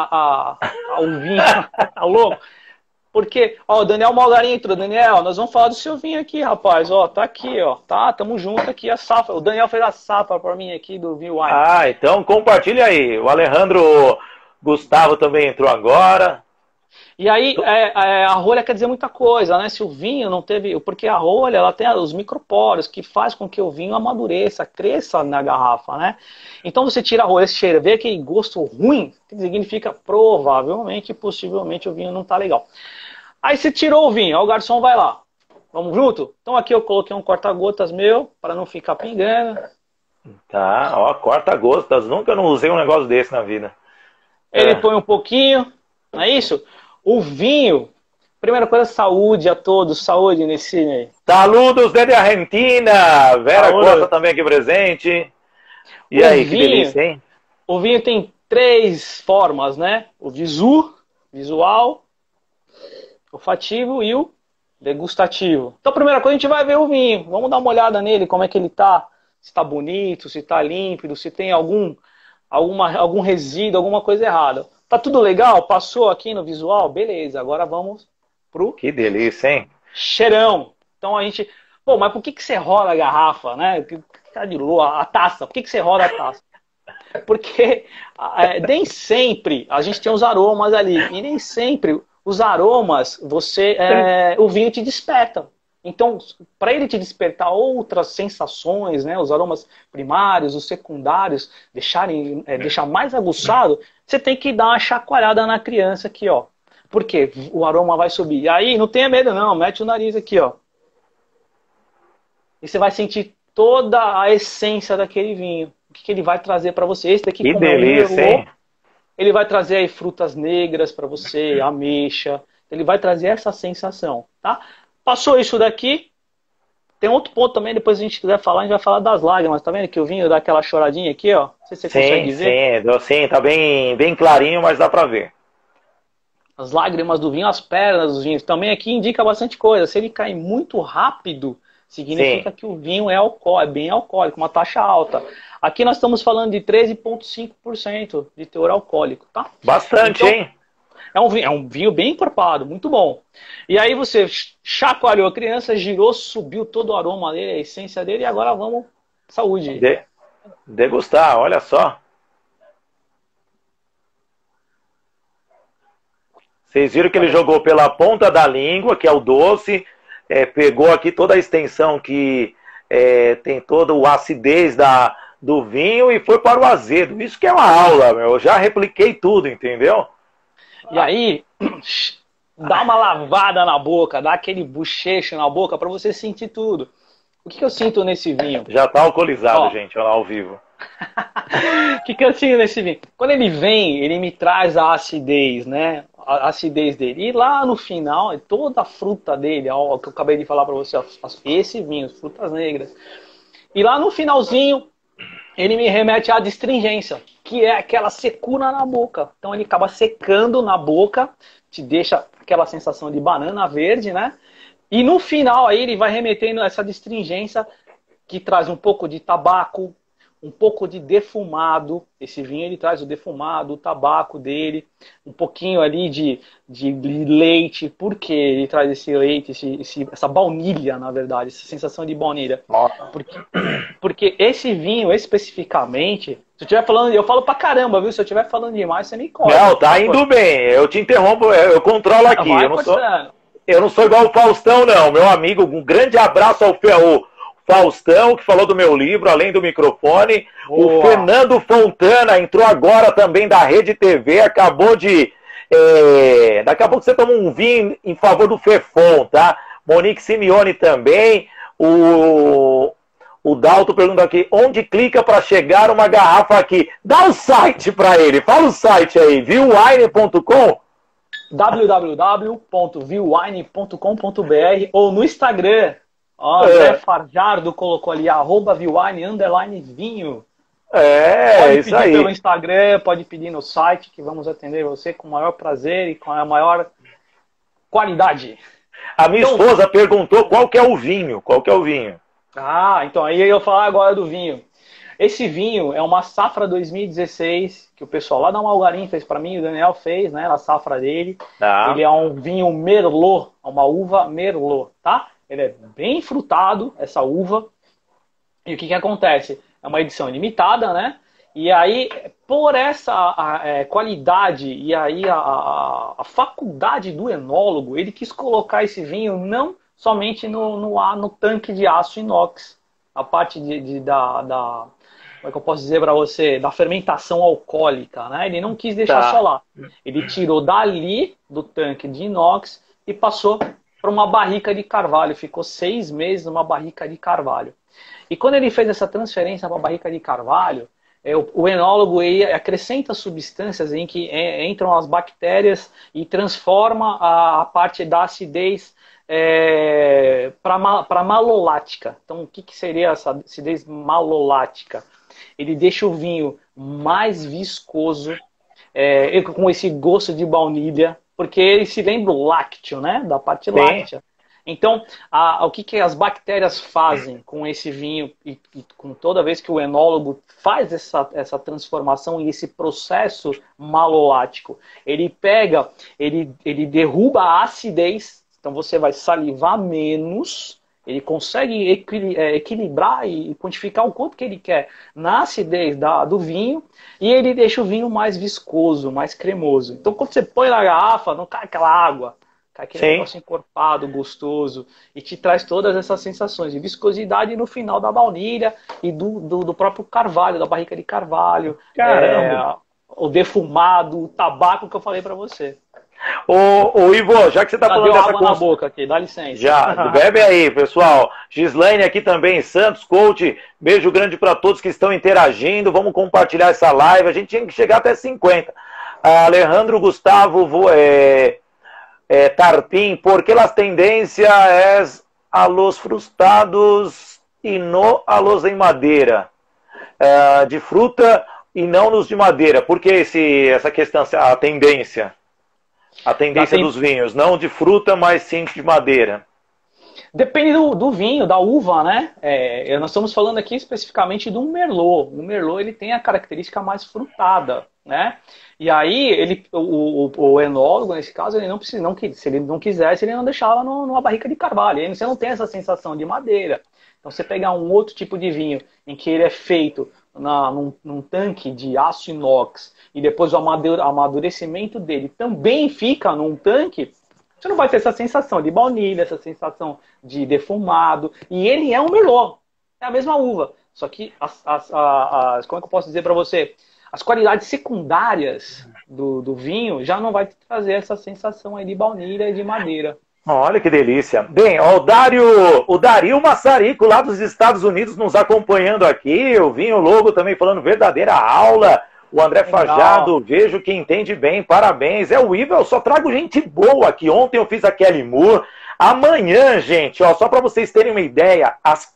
ao vinho? Tá louco? Porque, o Daniel Malgarim entrou. Daniel, nós vamos falar do seu vinho aqui, rapaz. Tá aqui, tá, tamo junto aqui, a safra. O Daniel fez a safra para mim aqui do vinho Wine. Então compartilha aí. O Alejandro Gustavo também entrou agora. E aí, a rolha quer dizer muita coisa, né? Se o vinho não teve... Porque a rolha, ela tem os microporos, que faz com que o vinho amadureça, cresça na garrafa, né? Então, você tira a rolha, esse cheiro, vê aquele gosto ruim, significa provavelmente, possivelmente, o vinho não tá legal. Aí você tirou o vinho, aí o garçom vai lá. Vamos junto? Então aqui eu coloquei um corta-gotas meu, para não ficar pingando. Tá, ó, corta-gotas. Nunca não usei um negócio desse na vida. Ele põe um pouquinho, não é isso? O vinho, primeira coisa, saúde a todos, saúde nesse... Saludos desde a Argentina! Vera Saúde. Costa também aqui presente. E O aí, que vinho, delícia, hein? O vinho tem 3 formas, né? O visual, olfativo e o degustativo. Então, a primeira coisa, a gente vai ver o vinho. Vamos dar uma olhada nele, como é que ele tá. Se tá bonito, se tá límpido, se tem algum resíduo, alguma coisa errada. Tá tudo legal? Passou aqui no visual? Beleza, agora vamos pro... Que delícia, hein? Cheirão. Então a gente... Pô, mas por que você roda a garrafa, né? Tá de lua, a taça. Por que você roda a taça? Porque nem sempre a gente tem os aromas ali. E nem sempre os aromas, o vinho te desperta. Então, para ele te despertar outras sensações, né, os aromas primários, os secundários, deixar mais aguçado, você tem que dar uma chacoalhada na criança aqui, ó. Porque o aroma vai subir. E aí, não tenha medo não, mete o nariz aqui, ó. E você vai sentir toda a essência daquele vinho. O que ele vai trazer para você. Esse daqui, que como delícia, é um hein? ele vai trazer aí frutas negras para você, ameixa. Ele vai trazer essa sensação, tá? Passou isso daqui. Tem outro ponto também, depois a gente quiser falar, a gente vai falar das lágrimas, tá vendo que o vinho dá aquela choradinha aqui, ó? Não sei se você consegue ver. Sim, tá bem clarinho, mas dá pra ver. As lágrimas do vinho, as pernas dos vinhos. Também aqui indica bastante coisa. Se ele cair muito rápido, significa que o vinho é bem alcoólico, uma taxa alta. Aqui nós estamos falando de 13,5% de teor alcoólico, tá? Bastante, então, hein? É um vinho bem encorpado, muito bom. E aí você chacoalhou a criança, girou, subiu todo o aroma dele, a essência dele, e agora vamos, saúde. Degustar, olha só. Vocês viram que ele jogou pela ponta da língua, que é o doce, pegou aqui toda a extensão que tem toda a acidez do vinho e foi para o azedo. Isso que é uma aula, meu. Eu já repliquei tudo, entendeu? E aí, dá uma lavada na boca, dá aquele bochecho na boca para você sentir tudo. O que eu sinto nesse vinho? Já tá alcoolizado, gente, olha lá ao vivo. O que eu sinto nesse vinho? Quando ele vem, ele me traz a acidez, né? A acidez dele. E lá no final, toda a fruta dele, ó, que eu acabei de falar para você, ó, esse vinho, frutas negras. E lá no finalzinho, ele me remete à astringência, que é aquela secura na boca. Então ele acaba secando na boca, te deixa aquela sensação de banana verde, né? E no final aí ele vai remetendo essa astringência que traz um pouco de tabaco, um pouco de defumado. Esse vinho ele traz o defumado, o tabaco dele, um pouquinho ali de leite. Por que ele traz esse leite, essa baunilha, na verdade, essa sensação de baunilha? Porque esse vinho especificamente, se eu estiver falando, eu falo pra caramba, viu? Se eu estiver falando demais, você me corta. Não, tá indo bem. Eu te interrompo, eu controlo aqui. Eu não sou igual o Faustão, não. Meu amigo, um grande abraço ao Faustão, que falou do meu livro, Além do Microfone. Boa. O Fernando Fontana entrou agora também da Rede TV, acabou de... daqui a pouco você toma um vinho em favor do Fefon, tá? Monique Simeone também. O Dalton pergunta aqui, onde clica para chegar uma garrafa aqui? Dá o site para ele, fala o site aí, viewine.com? www.viewine.com.br ou no Instagram. Ó, André Farjardo colocou ali, @viewine_vinho. Pode pedir aí pelo Instagram, pode pedir no site, que vamos atender você com o maior prazer e com a maior qualidade. A minha esposa perguntou qual que é o vinho. Qual que é o vinho? Ah, então aí eu vou falar agora do vinho. Esse vinho é uma safra 2016, que o pessoal lá da Malgarim fez para mim, o Daniel fez, né, a safra dele. Ele é um vinho Merlot, uma uva Merlot, tá? Ele é bem frutado, essa uva. E o que acontece? É uma edição limitada, né? E aí, por essa qualidade e aí a faculdade do enólogo, ele quis colocar esse vinho não somente no tanque de aço inox, a parte como é que eu posso dizer para você, da fermentação alcoólica, né? Ele não quis deixar só lá. Ele tirou dali do tanque de inox e passou para uma barrica de carvalho. Ficou 6 meses numa barrica de carvalho. E quando ele fez essa transferência para a barrica de carvalho, o enólogo acrescenta substâncias em que entram as bactérias e transforma a parte da acidez para malolática. Então, o que seria essa acidez malolática? Ele deixa o vinho mais viscoso, com esse gosto de baunilha, porque ele se lembra o lácteo, né? Da parte láctea. Então, o que as bactérias fazem com esse vinho e com toda vez que o enólogo faz essa transformação e esse processo malolático? Ele ele derruba a acidez, então você vai salivar menos, ele consegue equilibrar e quantificar o quanto que ele quer na acidez do vinho, e ele deixa o vinho mais viscoso, mais cremoso. Então, quando você põe na garrafa, não cai aquela água, cai aquele negócio encorpado, gostoso, e te traz todas essas sensações de viscosidade no final da baunilha e do próprio carvalho, da barrica de carvalho, o defumado, o tabaco que eu falei para você. Ô Ivo, já que você tá falando dessa água na boca aqui, dá licença. Já, bebe aí, pessoal. Gislaine aqui também, Santos, coach, beijo grande para todos que estão interagindo, vamos compartilhar essa live, a gente tinha que chegar até 50. Alejandro Gustavo Tarpin, ¿por qué las tendencias es a los frustados y no a los em madeira? De fruta e não nos de madeira. Por que essa questão, a tendência? A tendência dos vinhos, não de fruta, mas sim de madeira. Depende do vinho, da uva, né? Nós estamos falando aqui especificamente do Merlot. O Merlot ele tem a característica mais frutada, né? E aí o enólogo, nesse caso, ele não precisa, se ele não quisesse, ele não deixava numa barrica de carvalho. Aí você não tem essa sensação de madeira. Então você pegar um outro tipo de vinho em que ele é feito num tanque de aço inox e depois o amadurecimento dele também fica num tanque, você não vai ter essa sensação de baunilha, essa sensação de defumado. E ele é um Merlot, é a mesma uva. Só que, como é que eu posso dizer para você? As qualidades secundárias do vinho já não vai trazer essa sensação aí de baunilha e de madeira. Olha que delícia. Bem, ó, o Dario Massarico, lá dos Estados Unidos, nos acompanhando aqui. O Vinho Logo também falando verdadeira aula. O André Fajado, vejo que entende bem, parabéns. O Ivo, eu só trago gente boa aqui. Ontem eu fiz a Kelly Moore. Amanhã, gente, ó, só para vocês terem uma ideia, às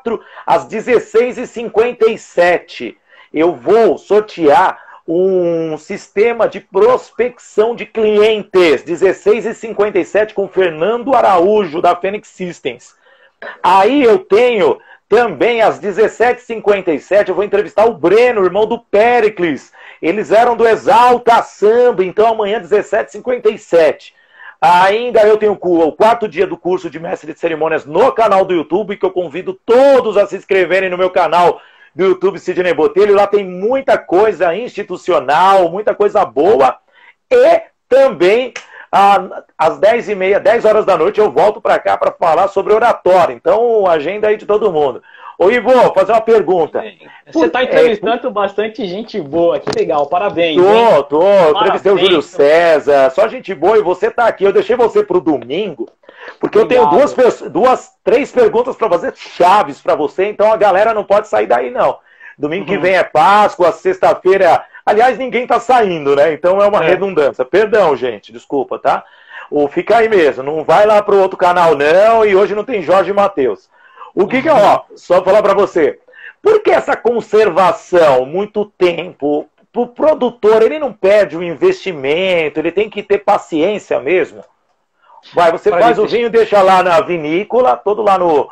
16h57, eu vou sortear um sistema de prospecção de clientes, 16h57, com Fernando Araújo, da Fênix Systems. Aí eu tenho também, às 17h57, eu vou entrevistar o Breno, irmão do Pericles. Eles eram do Exalta Samba, então amanhã, 17h57. Ainda eu tenho o 4º dia do curso de mestre de cerimônias no canal do YouTube, que eu convido todos a se inscreverem no meu canal do YouTube Sidney Botelho. Lá tem muita coisa institucional, muita coisa boa. E também, às 10h30, 10 horas da noite, eu volto para cá para falar sobre oratória. Então, agenda aí de todo mundo. Ô, Ivo, vou fazer uma pergunta. Você está entrevistando bastante gente boa, que legal, parabéns. Tô. Entrevistei o Júlio César, só gente boa, e você tá aqui. Eu deixei você pro domingo, porque legal. Eu tenho 3 perguntas para fazer chaves para você, então a galera não pode sair daí, não. Domingo que vem é Páscoa, sexta-feira... Aliás, ninguém tá saindo, né? Então é uma redundância. Perdão, gente, desculpa, tá? Fica aí mesmo, não vai lá pro outro canal, não, e hoje não tem Jorge Mateus. O que ó, só falar para você, por que essa conservação, muito tempo, pro produtor, ele não perde o investimento, ele tem que ter paciência mesmo? Você faz o vinho, deixa lá na vinícola, todo lá no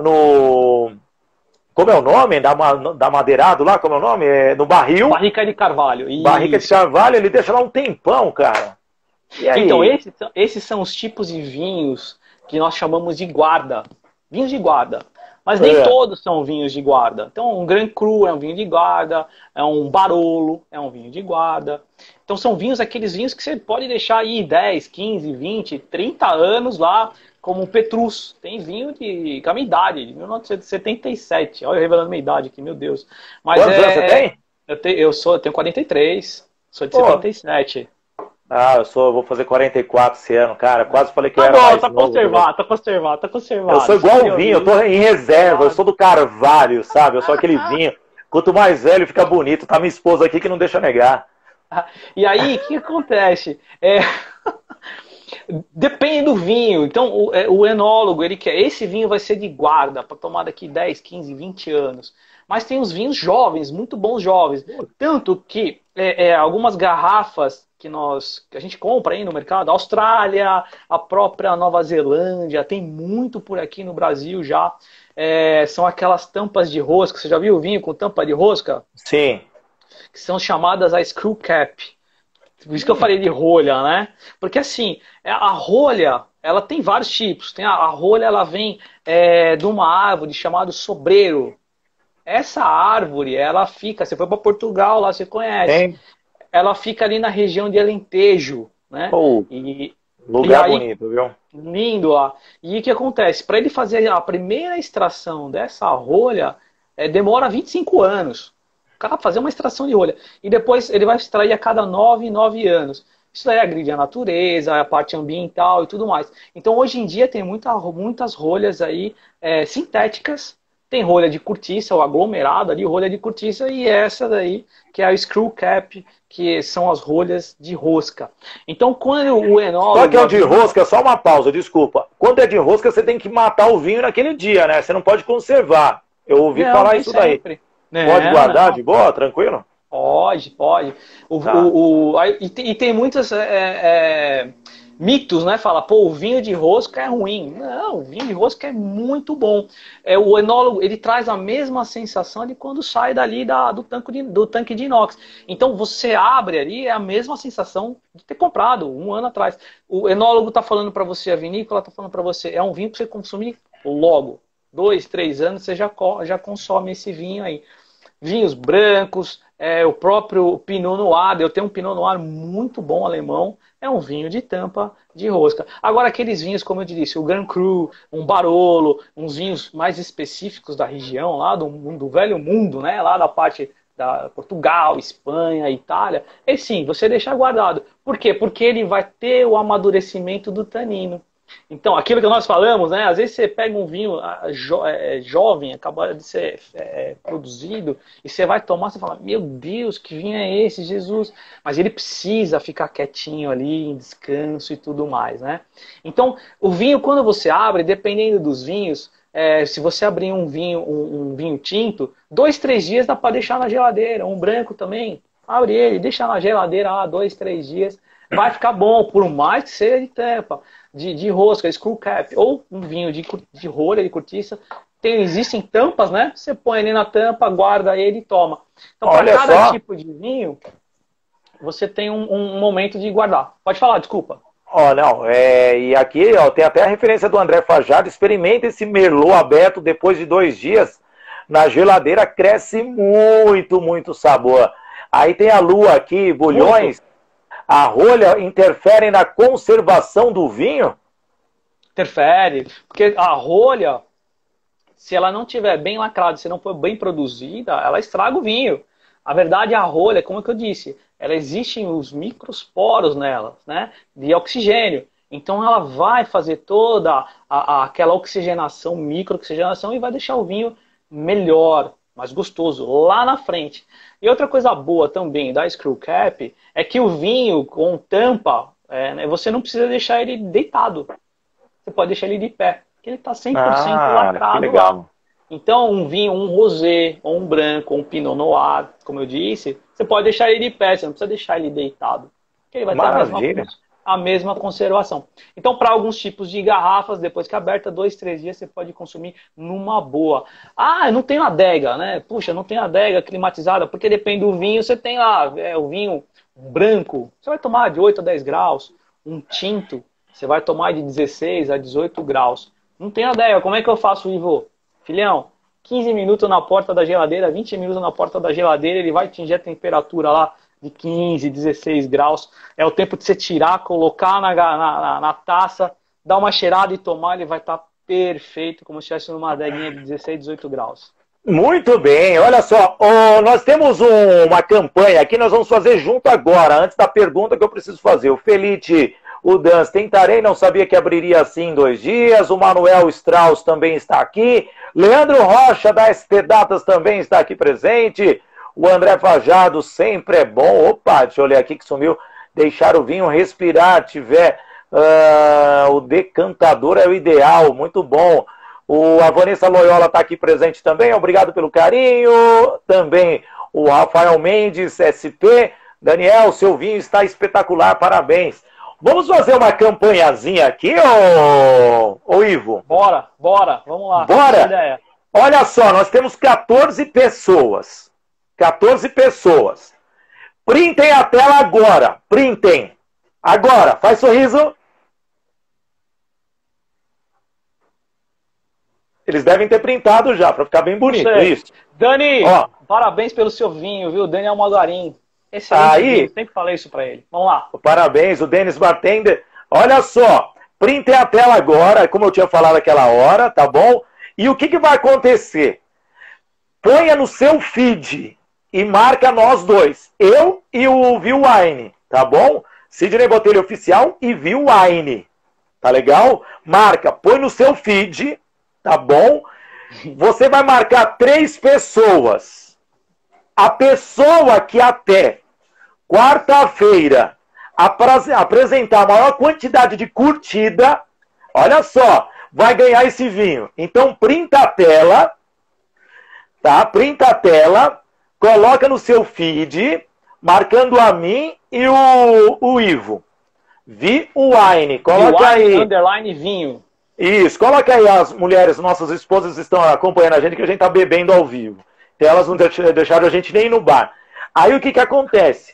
como é o nome? Da madeirado lá, como é o nome? No barril. Barrica de carvalho. Isso. Barrica de carvalho, ele deixa lá um tempão, cara. E aí? Então, esses são os tipos de vinhos que nós chamamos de guarda. Vinhos de guarda. Mas nem todos são vinhos de guarda. Então, um Grand Cru é um vinho de guarda, é um Barolo é um vinho de guarda. Então, são vinhos, aqueles vinhos que você pode deixar aí 10, 15, 20, 30 anos lá, como o Petrus. Tem vinho com a minha idade, de 1977. Olha, eu revelando minha idade aqui, meu Deus. Mas quantos anos você tem? Eu tenho 43, sou de 77. Ah, vou fazer 44 esse ano, cara. Quase falei que eu era Tá bom, mais tá novo, conservado, tá conservado. Eu sou igual o vinho, eu tô em reserva, eu sou do Carvalho, sabe? Eu sou aquele vinho. Quanto mais velho fica bonito. Tá minha esposa aqui que não deixa negar. E aí, o que acontece? Depende do vinho. Então, o enólogo, ele quer, esse vinho vai ser de guarda, para tomar daqui 10, 15, 20 anos. Mas tem os vinhos jovens, muito bons jovens. Tanto que algumas garrafas que a gente compra aí no mercado, Austrália, a própria Nova Zelândia, tem muito por aqui no Brasil já. São aquelas tampas de rosca. Você já viu o vinho com tampa de rosca? Sim. Que são chamadas a screw cap. Por isso que eu falei de rolha, né? Porque assim, a rolha, ela tem vários tipos. Tem a rolha, ela vem de uma árvore chamada sobreiro. Essa árvore, ela fica, você foi para Portugal lá, você conhece. Ela fica ali na região de Alentejo, né? Lugar bonito, viu? Lindo lá. E o que acontece? Para ele fazer a primeira extração dessa rolha, demora 25 anos. O cara fazer uma extração de rolha. E depois ele vai extrair a cada 9 anos. Isso daí agride a natureza, a parte ambiental e tudo mais. Então hoje em dia tem muitas rolhas aí sintéticas. Tem rolha de cortiça, o aglomerado ali, rolha de cortiça, e essa daí, que é a screw cap, que são as rolhas de rosca. Então, quando o enólogo... Só que é o de rosca, só uma pausa, desculpa. Quando é de rosca, você tem que matar o vinho naquele dia, né? Você não pode conservar. Eu ouvi falar isso sempre. Daí. Pode guardar de boa, tranquilo? Pode. E tem muitos mitos, né? Fala, pô, o vinho de rosca é ruim. Não, o vinho de rosca é muito bom. O enólogo, ele traz a mesma sensação de quando sai dali do tanque de inox. Então, você abre ali, é a mesma sensação de ter comprado um ano atrás. O enólogo está falando para você, a vinícola está falando para você, é um vinho para você consumir logo. 2, 3 anos, você já consome esse vinho aí. Vinhos brancos, o próprio Pinot Noir, eu tenho um Pinot Noir muito bom alemão, é um vinho de tampa de rosca. Agora aqueles vinhos, como eu disse, o Grand Cru, um Barolo, uns vinhos mais específicos da região, lá do velho mundo, né? Lá da parte da Portugal, Espanha, Itália, sim, você deixa guardado. Por quê? Porque ele vai ter o amadurecimento do tanino. Então, aquilo que nós falamos, né? Às vezes você pega um vinho jovem, acabado de ser produzido, e você vai tomar, você fala, meu Deus, que vinho é esse, Jesus? Mas ele precisa ficar quietinho ali, em descanso e tudo mais, né? Então, o vinho, quando você abre, dependendo dos vinhos, se você abrir um vinho tinto, 2, 3 dias dá para deixar na geladeira, um branco também, abre ele, deixa na geladeira lá 2, 3 dias, vai ficar bom, por mais que seja de tampa, de rosca, screw cap, ou um vinho de rolha, de cortiça. Existem tampas, né? Você põe ali na tampa, guarda ele e toma. Então, para cada tipo de vinho, você tem um momento de guardar. Pode falar, desculpa. E aqui tem até a referência do André Fajardo. Experimenta esse Merlot aberto depois de 2 dias. Na geladeira cresce muito, muito sabor. Aí tem a lua aqui, bulhões. A rolha interfere na conservação do vinho? Interfere, porque a rolha, se ela não estiver bem lacrada, se não for bem produzida, ela estraga o vinho. A verdade, a rolha, como é que eu disse, ela existem os microsporos nela, né, de oxigênio. Então ela vai fazer toda aquela oxigenação, microoxigenação, e vai deixar o vinho melhor, mais gostoso, lá na frente. E outra coisa boa também da screw cap é que o vinho com tampa, você não precisa deixar ele deitado. Você pode deixar ele de pé, porque ele está 100% lacrado lá. Então, um vinho, um rosé, ou um branco, ou um pinot noir, como eu disse, você pode deixar ele de pé, você não precisa deixar ele deitado. Porque ele vai ter a mesma conservação. Então, para alguns tipos de garrafas, depois que aberta, 2, 3 dias, você pode consumir numa boa. Ah, eu não tenho adega, né? Puxa, não tenho adega climatizada, porque depende do vinho. Você tem lá o vinho branco, você vai tomar de 8 a 10 graus. Um tinto, você vai tomar de 16 a 18 graus. Não tem adega. Como é que eu faço, Ivo? filhão, 15 minutos na porta da geladeira, 20 minutos na porta da geladeira, ele vai atingir a temperatura lá de 15, 16 graus. É o tempo de você tirar, colocar na taça, dar uma cheirada e tomar, ele vai estar perfeito, como se estivesse numa adeguinha de 16, 18 graus. Muito bem, olha só, nós temos uma campanha aqui, nós vamos fazer junto agora, antes da pergunta que eu preciso fazer. O Felite, o Dans, tentarei, não sabia que abriria assim em 2 dias. O Manuel Strauss também está aqui. Leandro Rocha, da ST Datas, também está aqui presente. O André Fajado, sempre é bom. Opa, deixa eu olhar aqui que sumiu. Deixar o vinho respirar, tiver... o decantador é o ideal, muito bom. A Vanessa Loyola está aqui presente também, obrigado pelo carinho. Também o Rafael Mendes, SP. Daniel, seu vinho está espetacular, parabéns. Vamos fazer uma campanhazinha aqui, ô Ivo? Bora, vamos lá. Bora! Olha só, nós temos 14 pessoas. 14 pessoas. Printem a tela agora, printem. Agora, faz sorriso. Eles devem ter printado já, para ficar bem bonito. Isso. Dani, parabéns pelo seu vinho, viu? Daniel Magarim. Excelente vinho, sempre falei isso para ele. Vamos lá. Parabéns, o Denis Bartender. Olha só, printem a tela agora, como eu tinha falado aquela hora, tá bom? E o que vai acontecer? Ponha no seu feed e marca nós dois, eu e o Viewine, tá bom? Sidney Botelho Oficial e Viewine, tá legal? Marca, põe no seu feed, tá bom? Você vai marcar 3 pessoas. A pessoa que até quarta-feira apresentar a maior quantidade de curtida, olha só, vai ganhar esse vinho. Então, printa a tela, tá? Printa a tela, coloca no seu feed, marcando a mim e o Ivo. Viewine, coloca aí. Underline vinho. Isso, coloca aí, as mulheres, nossas esposas estão acompanhando a gente, que a gente tá bebendo ao vivo. Então elas não deixaram a gente nem ir no bar. Aí o que acontece?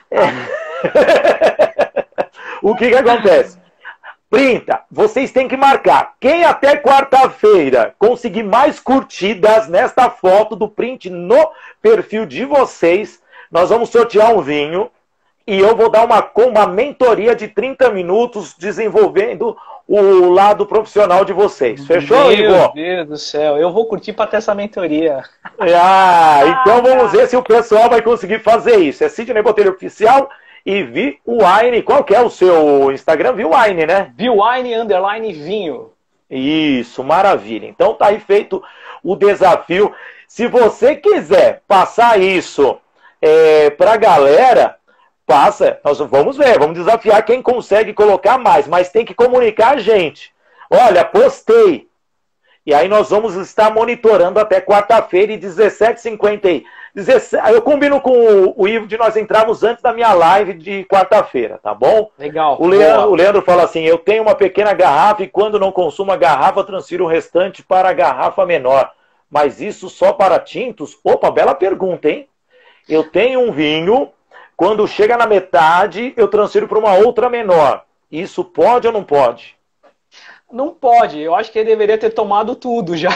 O que acontece? Printa, vocês têm que marcar. Quem até quarta-feira conseguir mais curtidas nesta foto do print no perfil de vocês, nós vamos sortear um vinho e eu vou dar uma mentoria de 30 minutos desenvolvendo o lado profissional de vocês. Fechou, Ivo? Meu Deus do céu, eu vou curtir para ter essa mentoria. Então vamos ver se o pessoal vai conseguir fazer isso. É Sidney Botelho Oficial e Viewine. Qual que é o seu Instagram? Viewine, né? Viewine underline vinho. Isso, maravilha. Então tá aí feito o desafio. Se você quiser passar isso pra galera, passa, nós vamos ver, vamos desafiar quem consegue colocar mais, mas tem que comunicar a gente. Olha, postei. E aí nós vamos estar monitorando até quarta-feira e 17h50. Eu combino com o Ivo de nós entrarmos antes da minha live de quarta-feira, tá bom? Legal. O Leandro fala assim, eu tenho uma pequena garrafa e quando não consumo a garrafa, transfiro o restante para a garrafa menor. Mas isso só para tintos? Opa, bela pergunta, hein? Eu tenho um vinho... Quando chega na metade, eu transfiro para uma outra menor. Isso pode ou não pode? Não pode. Eu acho que ele deveria ter tomado tudo já.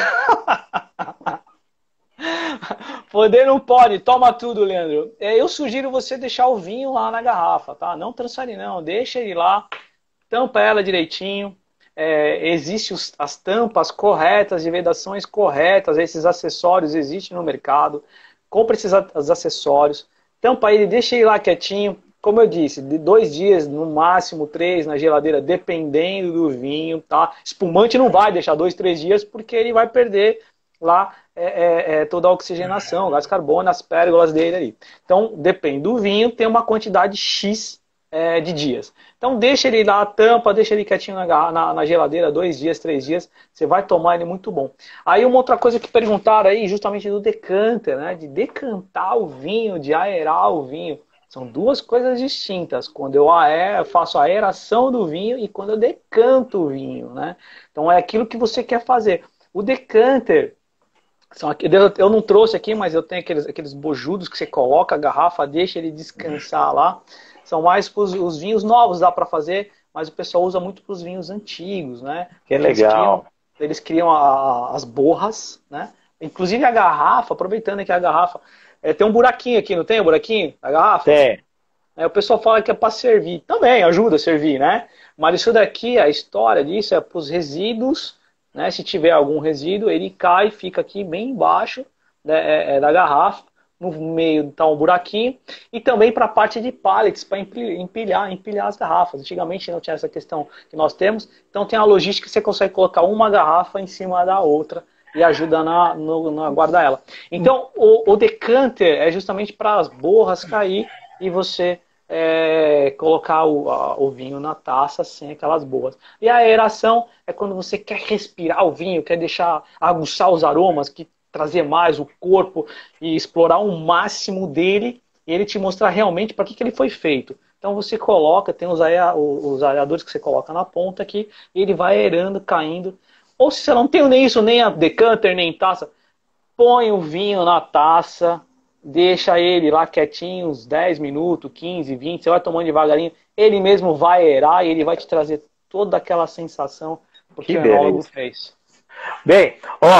Poder não pode. Toma tudo, Leandro. Eu sugiro você deixar o vinho lá na garrafa, tá? Não transfere não. Deixa ele lá. Tampa ela direitinho. Existem as tampas corretas, de vedações corretas. Esses acessórios existem no mercado. Compre esses acessórios. Tampa ele, deixa ele lá quietinho. Como eu disse, de 2 dias, no máximo 3 na geladeira, dependendo do vinho, tá? Espumante não vai deixar 2, 3 dias, porque ele vai perder lá toda a oxigenação, gás carbono, as pérgolas dele ali. Então, depende do vinho, tem uma quantidade X de dias. Então, deixa ele lá, tampa, deixa ele quietinho na geladeira, 2 dias, 3 dias, você vai tomar ele muito bom. Aí, uma outra coisa que perguntaram aí, justamente do decanter, né? De decantar o vinho, de aerar o vinho. São 2 coisas distintas. Quando eu faço a aeração do vinho e quando eu decanto o vinho, né? Então, é aquilo que você quer fazer. O decanter, eu não trouxe aqui, mas eu tenho aqueles bojudos que você coloca a garrafa, deixa ele descansar lá. São mais para os vinhos novos, dá para fazer, mas o pessoal usa muito para os vinhos antigos, né? Que legal. eles criam as borras, né? Inclusive a garrafa, aproveitando aqui a garrafa, tem um buraquinho aqui, não tem um buraquinho da garrafa? Tem. O pessoal fala que é para servir. Também ajuda a servir, né? Mas isso daqui, a história disso é para os resíduos, né? Se tiver algum resíduo, ele cai e fica aqui bem embaixo, né, da garrafa. No meio está um buraquinho. E também para a parte de pallets, para empilhar as garrafas. Antigamente não tinha essa questão que nós temos. Então tem a logística que você consegue colocar uma garrafa em cima da outra e ajuda na guardar ela. Então o decanter é justamente para as borras cair e você colocar o vinho na taça sem aquelas borras. E a aeração é quando você quer respirar o vinho, quer aguçar os aromas, que trazer mais o corpo e explorar o máximo dele e ele te mostrar realmente para que ele foi feito. Então você coloca, tem os aeradores que você coloca na ponta aqui e ele vai aerando, caindo. Ou se você não tem nem isso, nem a decanter, nem taça, põe o vinho na taça, deixa ele lá quietinho uns 10 minutos, 15, 20, você vai tomando devagarinho, ele mesmo vai aerar e ele vai te trazer toda aquela sensação porque o enólogo fez. Bem,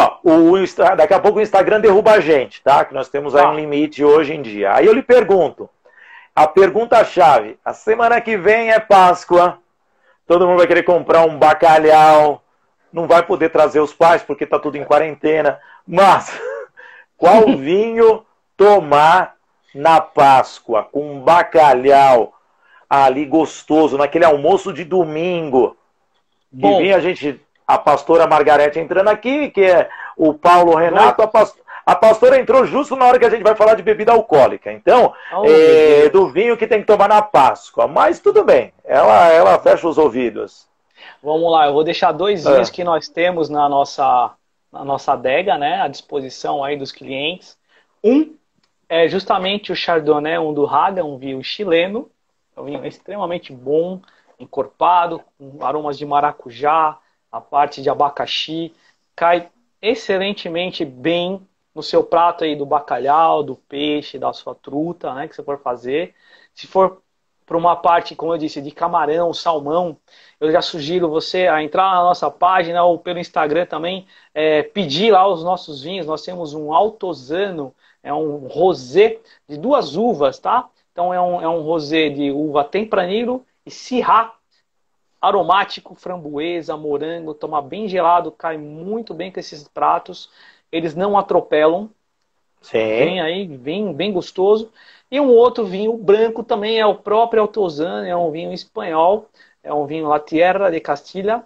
daqui a pouco o Instagram derruba a gente, tá? Que nós temos aí um limite hoje em dia. Aí eu lhe pergunto, a pergunta-chave, a semana que vem é Páscoa, todo mundo vai querer comprar um bacalhau, não vai poder trazer os pais porque tá tudo em quarentena, mas qual vinho tomar na Páscoa com um bacalhau ali gostoso, naquele almoço de domingo? Bom, que vinha a pastora Margarete entrando aqui, que é o Paulo Renato, a pastora entrou justo na hora que a gente vai falar de bebida alcoólica. Então, do vinho que tem que tomar na Páscoa. Mas tudo bem, ela fecha os ouvidos. Vamos lá, eu vou deixar 2 vinhos que nós temos na nossa adega, né, à disposição aí dos clientes. Um é justamente o Chardonnay Undurraga, um vinho chileno. É um vinho extremamente bom, encorpado, com aromas de maracujá, a parte de abacaxi, cai excelentemente bem no seu prato aí do bacalhau, do peixe, da sua truta, né, que você for fazer. Se for para uma parte, como eu disse, de camarão, salmão, eu já sugiro você a entrar na nossa página ou pelo Instagram também, pedir lá os nossos vinhos. Nós temos um Altozano, é um rosé de 2 uvas, tá? Então é um rosé de uva Tempranillo e Syrah, aromático, framboesa, morango, toma bem gelado, cai muito bem com esses pratos. Eles não atropelam. Sim. Vem aí, bem gostoso. E um outro vinho branco também é o próprio Altozano, é um vinho espanhol, é um vinho La Tierra de Castilla.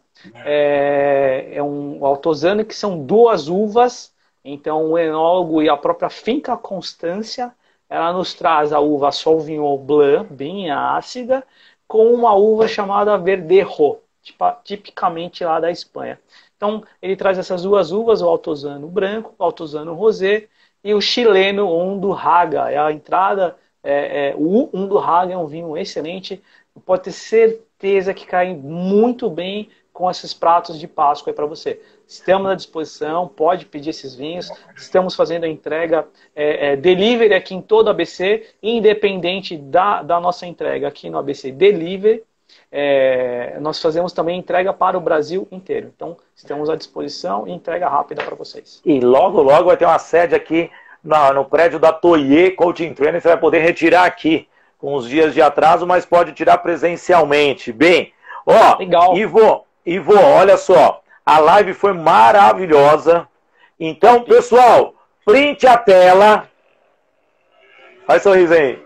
É um Altozano que são 2 uvas. Então o enólogo e a própria finca Constância, ela nos traz a uva Sauvignon Blanc, bem ácida, com uma uva chamada Verdejo, tipicamente lá da Espanha. Então, ele traz essas 2 uvas, o Altozano branco, o Altozano rosé e o chileno Undurraga. É a entrada, o Undurraga é um vinho excelente, pode ter certeza que cai muito bem com esses pratos de Páscoa aí para você. Estamos à disposição, pode pedir esses vinhos. Estamos fazendo a entrega delivery aqui em todo o ABC, independente da nossa entrega aqui no ABC Delivery. Nós fazemos também entrega para o Brasil inteiro. Então, estamos à disposição e entrega rápida para vocês. E logo, logo vai ter uma sede aqui no prédio da Toye Coaching Training. Você vai poder retirar aqui com uns dias de atraso, mas pode tirar presencialmente. Bem, legal. Ivo, olha só. A live foi maravilhosa. Então, pessoal, print a tela. Faz sorriso aí.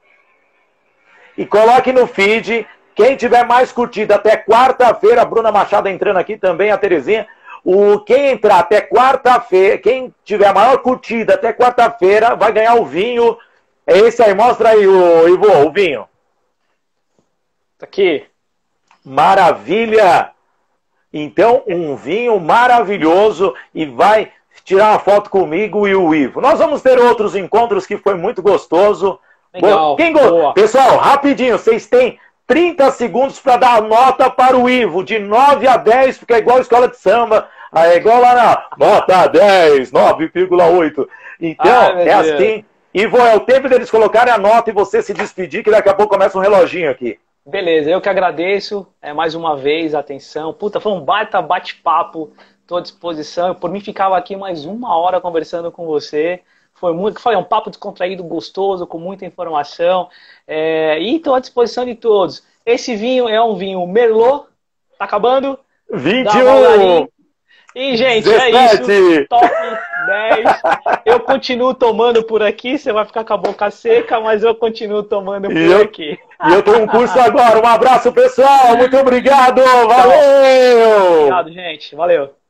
E coloque no feed. Quem tiver mais curtida até quarta-feira, a Bruna Machado entrando aqui também, a Terezinha. Quem entrar até quarta-feira, quem tiver a maior curtida até quarta-feira, vai ganhar o vinho. É esse aí, mostra aí, Ivo, o vinho. Tá aqui. Maravilha! Então, um vinho maravilhoso e vai tirar uma foto comigo e o Ivo. Nós vamos ter outros encontros que foi muito gostoso. Legal. Pessoal, rapidinho, vocês têm 30 segundos para dar nota para o Ivo, de 9 a 10, porque é igual a escola de samba, é igual lá na nota 10, 9,8. Então, assim. Ivo, é o tempo deles colocarem a nota e você se despedir, que daqui a pouco começa um reloginho aqui. Beleza, eu que agradeço mais uma vez a atenção. Puta, foi um baita bate-papo. Estou à disposição. Eu, por mim, ficava aqui mais 1 hora conversando com você. Foi um papo descontraído, gostoso, com muita informação. E estou à disposição de todos. Esse vinho é um vinho Merlot. Tá acabando? 21! E, gente, 17. é isso. Top 10. Eu continuo tomando por aqui. Você vai ficar com a boca seca, mas eu continuo tomando por aqui. E eu tenho um curso agora. Um abraço, pessoal. Muito obrigado. Valeu! Obrigado, gente. Valeu.